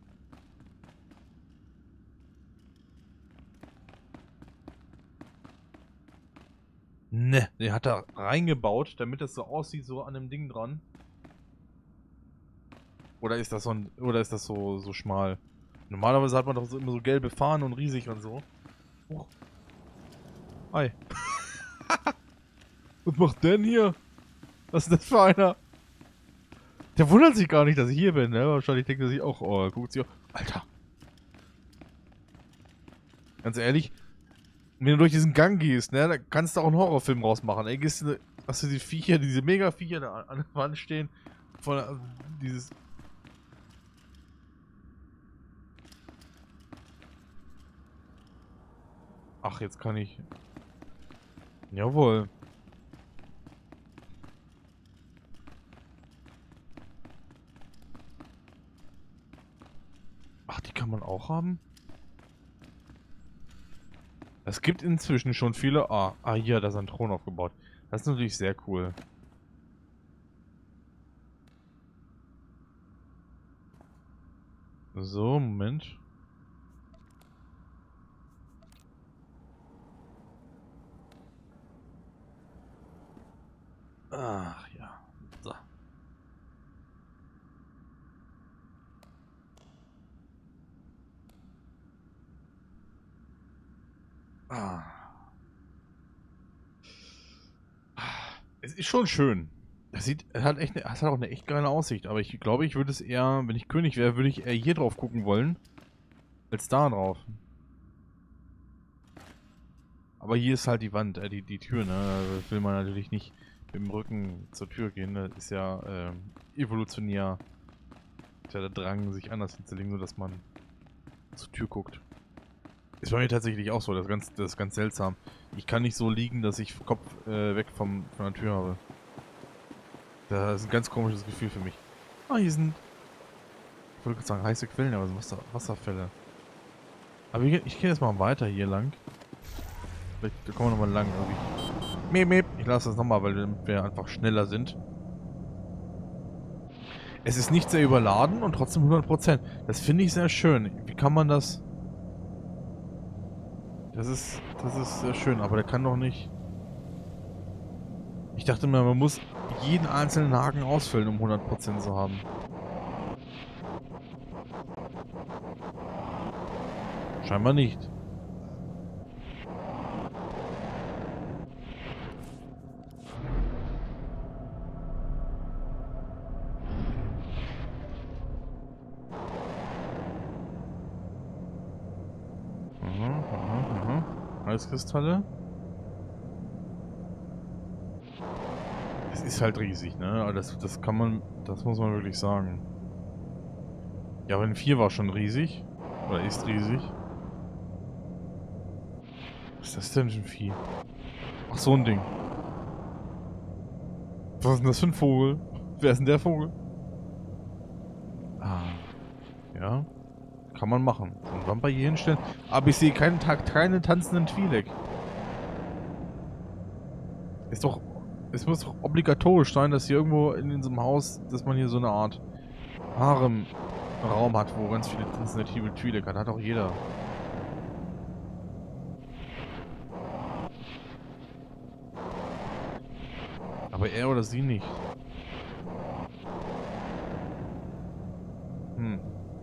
Ne, den hat er reingebaut, damit es so aussieht, so an dem Ding dran. Oder ist das so ein, oder ist das so so schmal? Normalerweise hat man doch so immer so gelbe Fahnen und riesig und so. Oh. Hi. Was macht der denn hier? Was ist das für einer? Der wundert sich gar nicht, dass ich hier bin, ne? Wahrscheinlich denkt er sich auch, oh, guckt sich auch. Alter. Ganz ehrlich, wenn du durch diesen Gang gehst, ne, da kannst du auch einen Horrorfilm rausmachen. Ey, gehst du, hast du die Viecher, diese Mega-Viecher da an der Wand stehen, von also dieses. Ach, jetzt kann ich. Jawohl. Ach, die kann man auch haben? Es gibt inzwischen schon viele... Ah, ah hier, da ist ein Thron aufgebaut. Das ist natürlich sehr cool. So, Moment. Ach ja. So. Ah. Es ist schon schön. Das sieht, es hat echt, es hat auch eine echt geile Aussicht. Aber ich glaube, ich würde es eher, wenn ich König wäre, würde ich eher hier drauf gucken wollen, als da drauf. Aber hier ist halt die Wand, äh, die, die Tür, ne? Das will man natürlich nicht mit dem Rücken zur Tür gehen. Das ist ja äh, evolutionär. Ist ja der Drang, sich anders hinzulegen, nur dass man zur Tür guckt. Ist bei mir tatsächlich auch so, das ist ganz, das ist ganz seltsam. Ich kann nicht so liegen, dass ich Kopf äh, weg vom, von der Tür habe. Das ist ein ganz komisches Gefühl für mich. Ah, hier sind... Ich wollte gerade sagen heiße Quellen, aber sind Wasser, Wasserfälle. Aber ich, ich gehe jetzt mal weiter hier lang. Vielleicht kommen wir nochmal lang irgendwie. Meep, meep. Ich lasse das nochmal, weil wir einfach schneller sind. Es ist nicht sehr überladen und trotzdem hundert Prozent. Das finde ich sehr schön. Wie kann man das... Das ist, das ist sehr schön, aber der kann doch nicht... Ich dachte mir, man muss jeden einzelnen Haken ausfüllen, um hundert Prozent zu haben. Scheinbar nicht. Eiskristalle. Es ist halt riesig, ne? Aber das, das kann man, das muss man wirklich sagen. Ja, aber in vier war schon riesig. Oder ist riesig. Was ist das denn für ein Vieh? Ach, so ein Ding. Was ist denn das für ein Vogel? Wer ist denn der Vogel? Ah. Ja. Kann man machen. So ein Vampir hier hinstellen. Aber ich sehe keinen Tag, keine tanzenden Twi'lek. Ist doch... Es muss doch obligatorisch sein, dass hier irgendwo in diesem Haus, dass man hier so eine Art Harem-Raum hat, wo ganz viele tanzende Twi'lek hat. Hat auch jeder. Aber er oder sie nicht. Hm.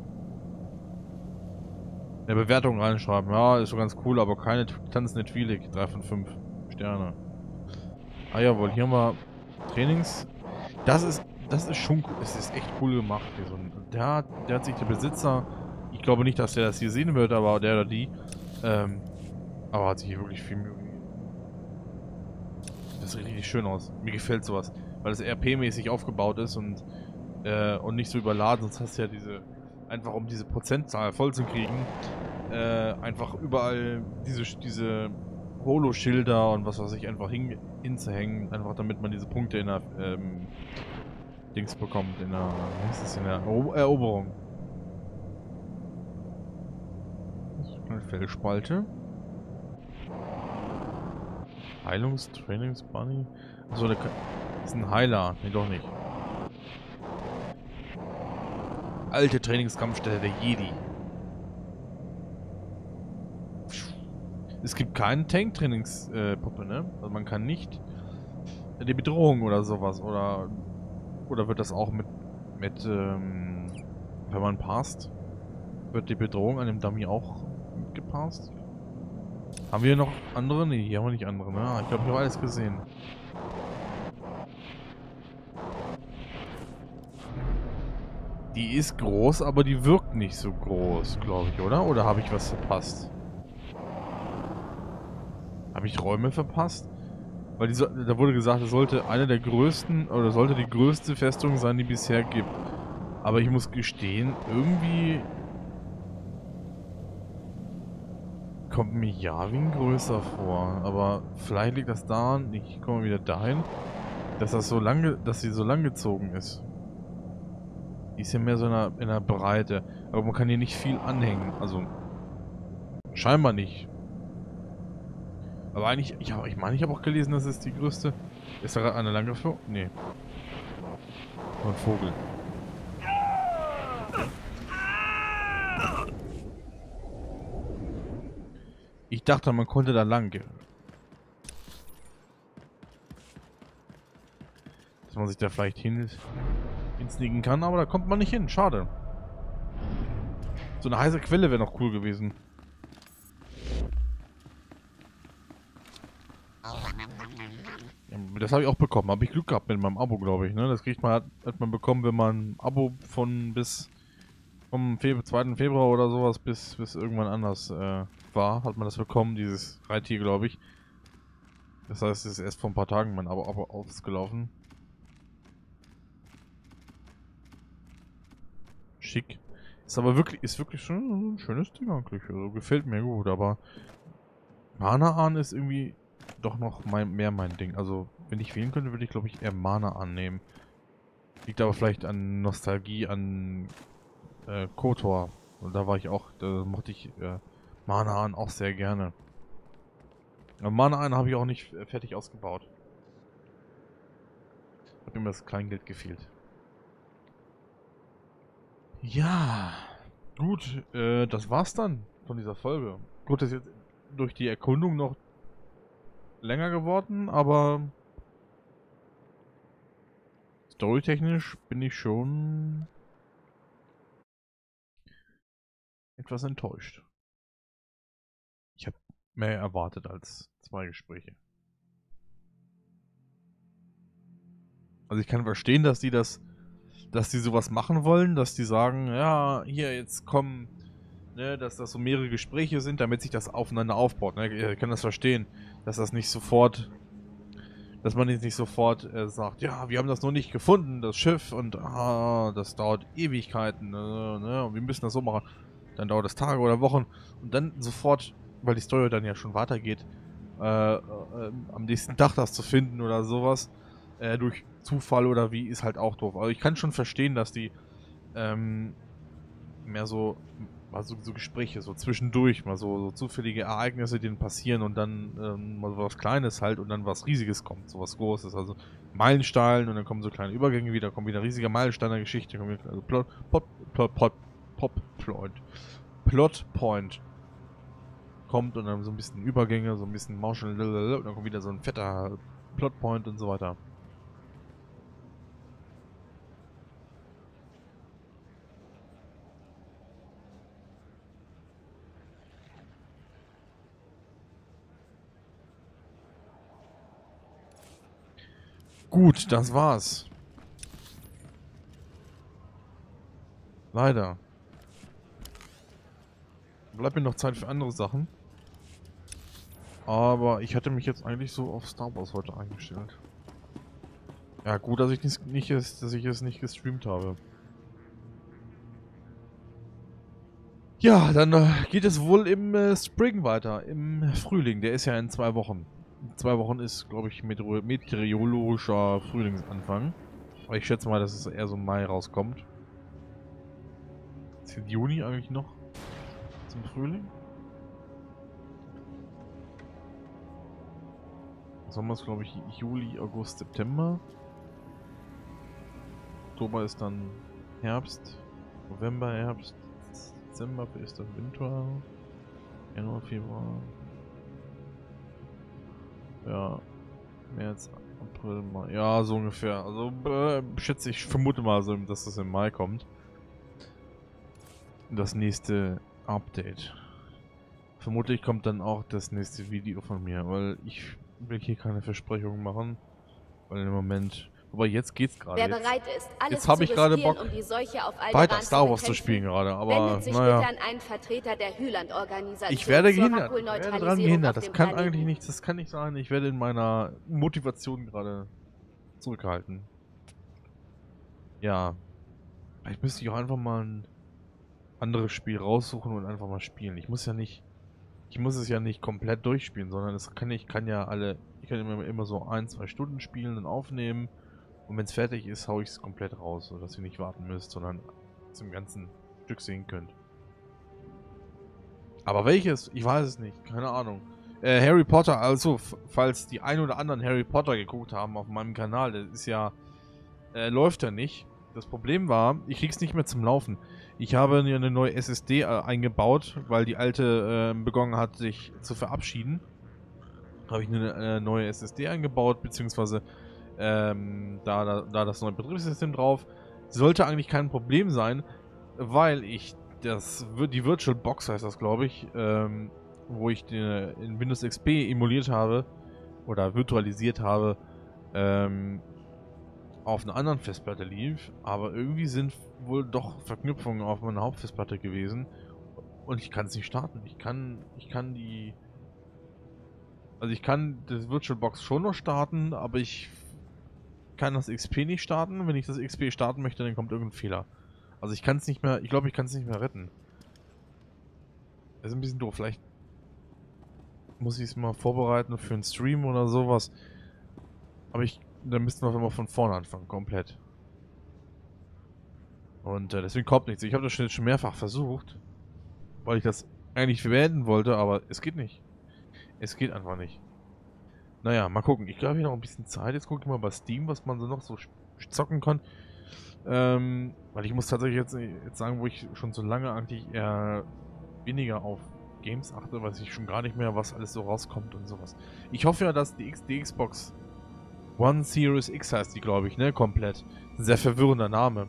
Eine Bewertung reinschreiben. Ja, ist so ganz cool, aber keine tanzende Twi'lek. drei von fünf Sterne. Ah jawohl, hier haben wir Trainings. Das ist, das ist schon cool. Es ist echt cool gemacht. Hier so ein, der, hat, der hat sich der Besitzer, ich glaube nicht, dass der das hier sehen wird, aber der oder die, ähm, aber hat sich hier wirklich viel Mühe gegeben. Das sieht richtig schön aus. Mir gefällt sowas, weil es R P-mäßig aufgebaut ist und, äh, und nicht so überladen. Sonst hast du ja diese, einfach um diese Prozentzahl voll zu kriegen, äh, einfach überall diese, diese Holo-Schilder und was weiß ich einfach hin, hinzuhängen, einfach damit man diese Punkte in der ähm, Dings bekommt, in der, wie heißt das, in der Ero Eroberung. Das ist eine Felsspalte. Heilungs-Trainings-Bunny. Achso, der ist ein Heiler. Nee, doch nicht. Alte Trainingskampfstätte der Jedi. Es gibt keinen Tank-Trainingspuppe, ne? Also man kann nicht die Bedrohung oder sowas. Oder oder wird das auch mit, mit ähm, wenn man passt, wird die Bedrohung an dem Dummy auch mitgepasst? Haben wir noch andere? Ne, hier haben wir nicht andere, ne? Ich glaube, ich habe alles gesehen. Die ist groß, aber die wirkt nicht so groß, glaube ich, oder? Oder habe ich was verpasst? Habe ich Räume verpasst? Weil die so, da wurde gesagt, es sollte eine der größten, oder sollte die größte Festung sein, die bisher gibt. Aber ich muss gestehen, irgendwie kommt mir Yavin größer vor. Aber vielleicht liegt das daran, ich komme wieder dahin, dass das so lange, dass sie so lang gezogen ist. Die ist ja mehr so in der, in der Breite. Aber man kann hier nicht viel anhängen. Also scheinbar nicht. Aber eigentlich, ich, hab, ich meine, ich habe auch gelesen, dass es die größte... Ist da gerade eine lange Vogel? Nee. Nur ein Vogel. Ich dachte, man konnte da lang gehen. Dass man sich da vielleicht hin hinsneaken kann, aber da kommt man nicht hin. Schade. So eine heiße Quelle wäre noch cool gewesen. Das habe ich auch bekommen. Habe ich Glück gehabt mit meinem Abo, glaube ich. Ne? Das kriegt man, hat man bekommen, wenn man ein Abo von bis vom Fe zweiten Februar oder sowas bis, bis irgendwann anders äh, war, hat man das bekommen, dieses Reittier, glaube ich. Das heißt, es ist erst vor ein paar Tagen mein Abo, Abo ausgelaufen. Schick. Ist aber wirklich, ist wirklich schon ein schönes Ding eigentlich. Also gefällt mir gut, aber Manaan ist irgendwie doch noch mein, mehr mein Ding. Also, wenn ich wählen könnte, würde ich, glaube ich, eher Mana annehmen. Liegt aber vielleicht an Nostalgie, an äh, KOTOR. Und da war ich auch, da mochte ich äh, Manaan auch sehr gerne. Aber Manaan habe ich auch nicht äh, fertig ausgebaut. Hat mir das Kleingeld gefehlt. Ja, gut, äh, das war's dann von dieser Folge. Gut, das ist jetzt durch die Erkundung noch länger geworden, aber storytechnisch bin ich schon etwas enttäuscht. Ich habe mehr erwartet als zwei Gespräche. Also ich kann verstehen, dass die das, dass die sowas machen wollen, dass die sagen, ja, hier jetzt kommen, ne, dass das so mehrere Gespräche sind, damit sich das aufeinander aufbaut. Ne? Ich kann das verstehen, dass das nicht sofort, dass man jetzt nicht sofort äh, sagt, ja, wir haben das noch nicht gefunden, das Schiff, und ah, das dauert Ewigkeiten, äh, ne, und wir müssen das so machen. Dann dauert es Tage oder Wochen und dann sofort, weil die Story dann ja schon weitergeht, äh, äh, am nächsten Tag das zu finden oder sowas, äh, durch Zufall oder wie, ist halt auch doof. Also ich kann schon verstehen, dass die ähm, mehr so, mal so, so Gespräche, so zwischendurch, mal so, so zufällige Ereignisse, die denen passieren und dann ähm, mal was Kleines halt und dann was Riesiges kommt, so was Großes. Also Meilenstein und dann kommen so kleine Übergänge wieder, kommt wieder ein riesiger Meilenstein der Geschichte, kommt wieder, also Plot, Plot, Plot, Plot, Pop, Plot, Plot Point kommt und dann so ein bisschen Übergänge, so ein bisschen Motion, und dann kommt wieder so ein fetter Plot Point und so weiter. Gut, das war's. Leider. Bleibt mir noch Zeit für andere Sachen. Aber ich hatte mich jetzt eigentlich so auf Star Wars heute eingestellt. Ja, gut, dass ich nicht, nicht ist, dass ich es nicht gestreamt habe. Ja, dann äh, geht es wohl im äh, Spring weiter, im Frühling. Der ist ja in zwei Wochen. In zwei Wochen ist, glaube ich, meteo meteorologischer Frühlingsanfang. Aber ich schätze mal, dass es eher so im Mai rauskommt. Ist jetzt Juni eigentlich noch zum Frühling? Sommer ist, glaube ich, Juli, August, September. Oktober ist dann Herbst. November, Herbst. Dezember ist dann Winter. Januar, Februar. Ja. März, April, Mai. Ja, so ungefähr. Also, äh, schätze ich, vermute mal so, dass das im Mai kommt. Das nächste Update. Vermutlich kommt dann auch das nächste Video von mir, weil ich will hier keine Versprechungen machen. Weil im Moment... Aber jetzt geht's gerade. Wer bereit ist, alles jetzt habe ich gerade Bock, um die Seuche auf weiter Star Wars zu spielen gerade, aber sich naja. an einen Vertreter der Hyland-Organisation Ich werde gehindert. zur Ich werde daran Rakul-Neutralisierung gehindert. auf Das dem kann Planeten. eigentlich nichts, das kann nicht sein. Ich werde in meiner Motivation gerade zurückhalten. Ja. Vielleicht müsste ich auch einfach mal ein anderes Spiel raussuchen und einfach mal spielen. Ich muss ja nicht, ich muss es ja nicht komplett durchspielen, sondern es kann ich kann ja alle, ich kann immer, immer so ein, zwei Stunden spielen und aufnehmen. Und wenn es fertig ist, haue ich es komplett raus, sodass ihr nicht warten müsst, sondern zum ganzen Stück sehen könnt. Aber welches? Ich weiß es nicht. Keine Ahnung. Äh, Harry Potter, also, falls die ein oder anderen Harry Potter geguckt haben auf meinem Kanal, das ist ja, äh, läuft ja nicht. Das Problem war, ich krieg's nicht mehr zum Laufen. Ich habe eine neue S S D äh, eingebaut, weil die alte äh, begonnen hat, sich zu verabschieden. Habe ich eine äh, neue S S D eingebaut, beziehungsweise Ähm, da, da, da das neue Betriebssystem drauf. Sollte eigentlich kein Problem sein, weil ich das, die Virtual Box heißt das, glaube ich, ähm, wo ich den, in Windows X P emuliert habe oder virtualisiert habe, ähm, auf einer anderen Festplatte lief, aber irgendwie sind wohl doch Verknüpfungen auf meiner Hauptfestplatte gewesen und ich kann es nicht starten. Ich kann, ich kann die, also ich kann das VirtualBox schon noch starten, aber ich kann das X P nicht starten. Wenn ich das X P starten möchte, dann kommt irgendein Fehler. Also ich kann es nicht mehr, ich glaube, ich kann es nicht mehr retten. Das ist ein bisschen doof. Vielleicht muss ich es mal vorbereiten für einen Stream oder sowas. Aber ich, dann müssten wir immer von vorne anfangen, komplett. Und äh, deswegen kommt nichts. Ich habe das schon, schon mehrfach versucht, weil ich das eigentlich verwenden wollte, aber es geht nicht. Es geht einfach nicht. Naja, mal gucken. Ich glaube, hier noch ein bisschen Zeit. Jetzt gucke ich mal bei Steam, was man so noch so zocken kann. Ähm, weil ich muss tatsächlich jetzt, jetzt sagen, wo ich schon so lange eigentlich eher weniger auf Games achte, weiß ich schon gar nicht mehr, was alles so rauskommt und sowas. Ich hoffe ja, dass die, X, die Xbox One Series X heißt die, glaube ich, ne? Komplett. Ein sehr verwirrender Name.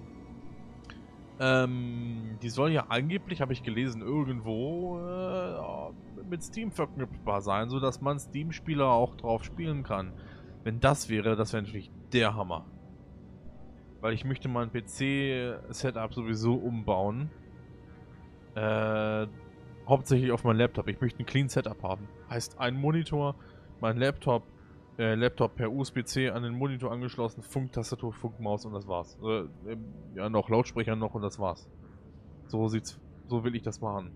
Ähm, die soll ja angeblich, habe ich gelesen, irgendwo äh, mit Steam verknüpfbar sein, sodass man Steam-Spieler auch drauf spielen kann. Wenn das wäre, das wäre natürlich der Hammer. Weil ich möchte mein P C-Setup sowieso umbauen. Äh, hauptsächlich auf mein Laptop. Ich möchte ein clean Setup haben. Heißt, ein Monitor, mein Laptop, äh, Laptop per U S B C an den Monitor angeschlossen, Funktastatur, Funkmaus und das war's. Äh, äh, ja, noch Lautsprecher noch und das war's. So sieht's, so will ich das machen.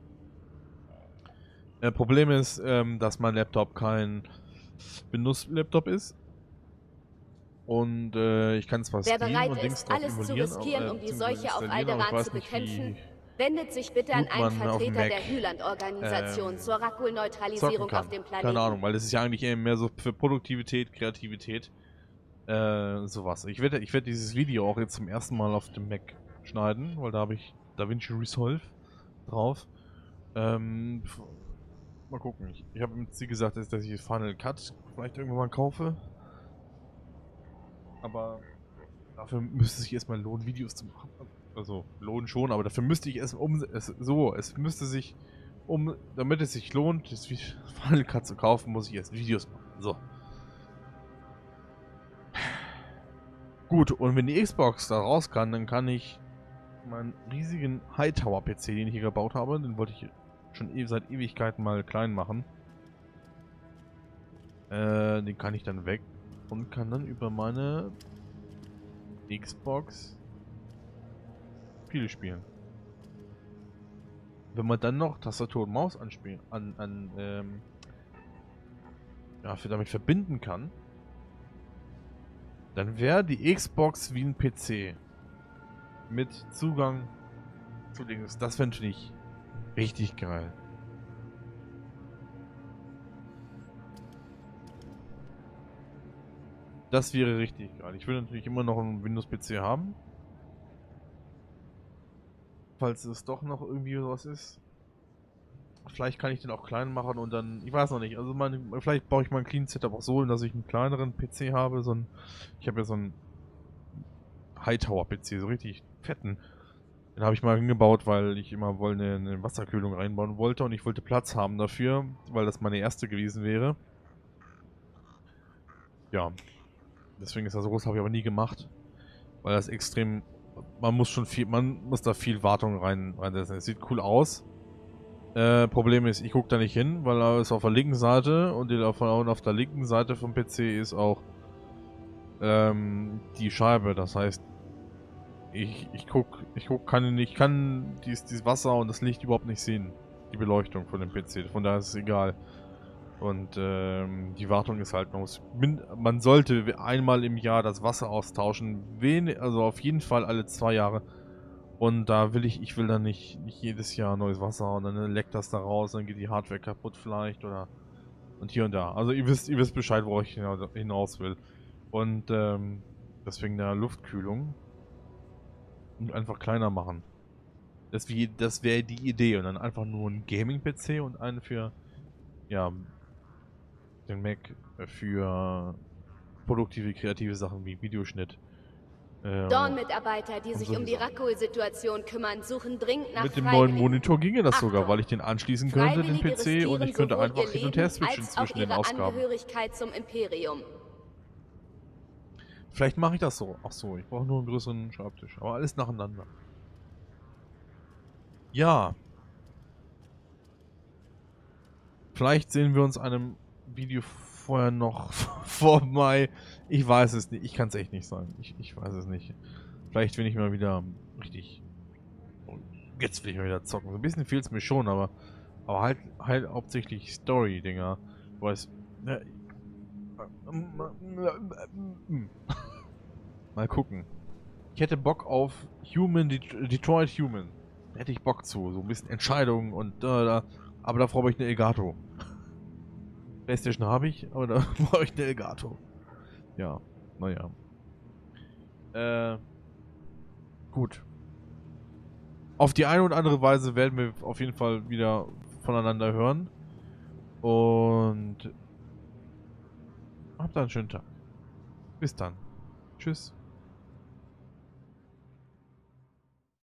Äh, Problem ist, ähm, dass mein Laptop kein Windows-Laptop ist. Und äh, ich kann zwar Wer Steam bereit und Dings ist, drauf alles zu emulieren, riskieren, aber, um äh, die Seuche auf installieren, aber ich Alderaan weiß zu nicht, bekämpfen, wie wendet sich bitte an gut einen man auf dem Vertreter Mac, der Hyland-Organisation ähm, zur zocken Rakul-Neutralisierung kann. auf dem Planeten. Keine Ahnung, weil das ist ja eigentlich eher mehr so für Produktivität, Kreativität, äh, sowas. Ich werde ich werd dieses Video auch jetzt zum ersten Mal auf dem Mac schneiden, weil da habe ich DaVinci Resolve drauf. Ähm, mal gucken. Ich, ich habe im Ziel gesagt, dass ich Final Cut vielleicht irgendwann mal kaufe. Aber dafür müsste es sich erstmal lohnen, Videos zu machen. Also, lohnen schon, aber dafür müsste ich es um... Es, so, es müsste sich um... Damit es sich lohnt, das Final Cut zu kaufen, muss ich erst Videos machen. So. Gut, und wenn die Xbox da raus kann, dann kann ich meinen riesigen Hightower-P C, den ich hier gebaut habe, den wollte ich schon e seit Ewigkeiten mal klein machen. Äh, den kann ich dann weg und kann dann über meine Xbox Spiele spielen. Wenn man dann noch Tastatur und Maus anspielen, an, an ähm, ja, für damit verbinden kann, dann wäre die Xbox wie ein P C mit Zugang zu Links. Das fände ich richtig geil. Das wäre richtig geil. Ich will natürlich immer noch einen Windows-P C haben. Falls es doch noch irgendwie sowas ist. Vielleicht kann ich den auch klein machen und dann... Ich weiß noch nicht. Also mein, vielleicht baue ich mein Clean Setup auch so, dass ich einen kleineren P C habe. So ein, ich habe ja so einen Hightower-P C, so richtig fetten. Den habe ich mal hingebaut, weil ich immer wohl eine, eine Wasserkühlung reinbauen wollte. Und ich wollte Platz haben dafür, weil das meine erste gewesen wäre. Ja. Deswegen ist das so groß, habe ich aber nie gemacht. Weil das extrem... Man muss schon viel... Man muss da viel Wartung rein... reinsetzen. Es sieht cool aus. Äh, Problem ist, ich gucke da nicht hin, weil er ist auf der linken Seite und auf, und auf der linken Seite vom P C ist auch ähm, die Scheibe. Das heißt, ich, ich guck, ich guck, kann nicht, kann dieses, dieses Wasser und das Licht überhaupt nicht sehen. Die Beleuchtung von dem P C. Von daher ist es egal. Und ähm, die Wartung ist halt, man muss, man sollte einmal im Jahr das Wasser austauschen. Wen, also auf jeden Fall alle zwei Jahre. Und da will ich, ich will dann nicht, nicht jedes Jahr neues Wasser und dann leckt das da raus, dann geht die Hardware kaputt vielleicht oder und hier und da. Also ihr wisst, ihr wisst Bescheid, wo ich hinaus will. Und ähm, deswegen der Luftkühlung und einfach kleiner machen. Das, wie, das wäre die Idee und dann einfach nur ein Gaming-P C und einen für, ja, den Mac für produktive, kreative Sachen wie Videoschnitt. Äh, Dawn-Mitarbeiter, die sich um die Rakul-Situation kümmern, suchen dringend nach Mit dem neuen Monitor ginge das Achtung. sogar, weil ich den anschließen könnte, den P C, und ich könnte einfach hin und her switchen zwischen den Ausgaben. Angehörigkeit zum Imperium. Vielleicht mache ich das so. Ach so, ich brauche nur einen größeren Schreibtisch. Aber alles nacheinander. Ja. Vielleicht sehen wir uns einem Video vorher noch vorbei. Ich weiß es nicht. Ich kann es echt nicht sagen. Ich, ich weiß es nicht. Vielleicht, wenn ich mal wieder richtig... Jetzt will ich mal wieder zocken. So ein bisschen fehlt es mir schon, aber... Aber halt, halt hauptsächlich Story-Dinger. Weiß... Ja, mal gucken. Ich hätte Bock auf Human, Detroit Human. Da hätte ich Bock zu. So ein bisschen Entscheidungen und da, da. Aber davor brauche ich eine Elgato. PlayStation habe ich, aber da brauche ich eine Elgato. Ja, naja. Äh, gut. Auf die eine oder andere Weise werden wir auf jeden Fall wieder voneinander hören. Und habt einen schönen Tag. Bis dann. Tschüss.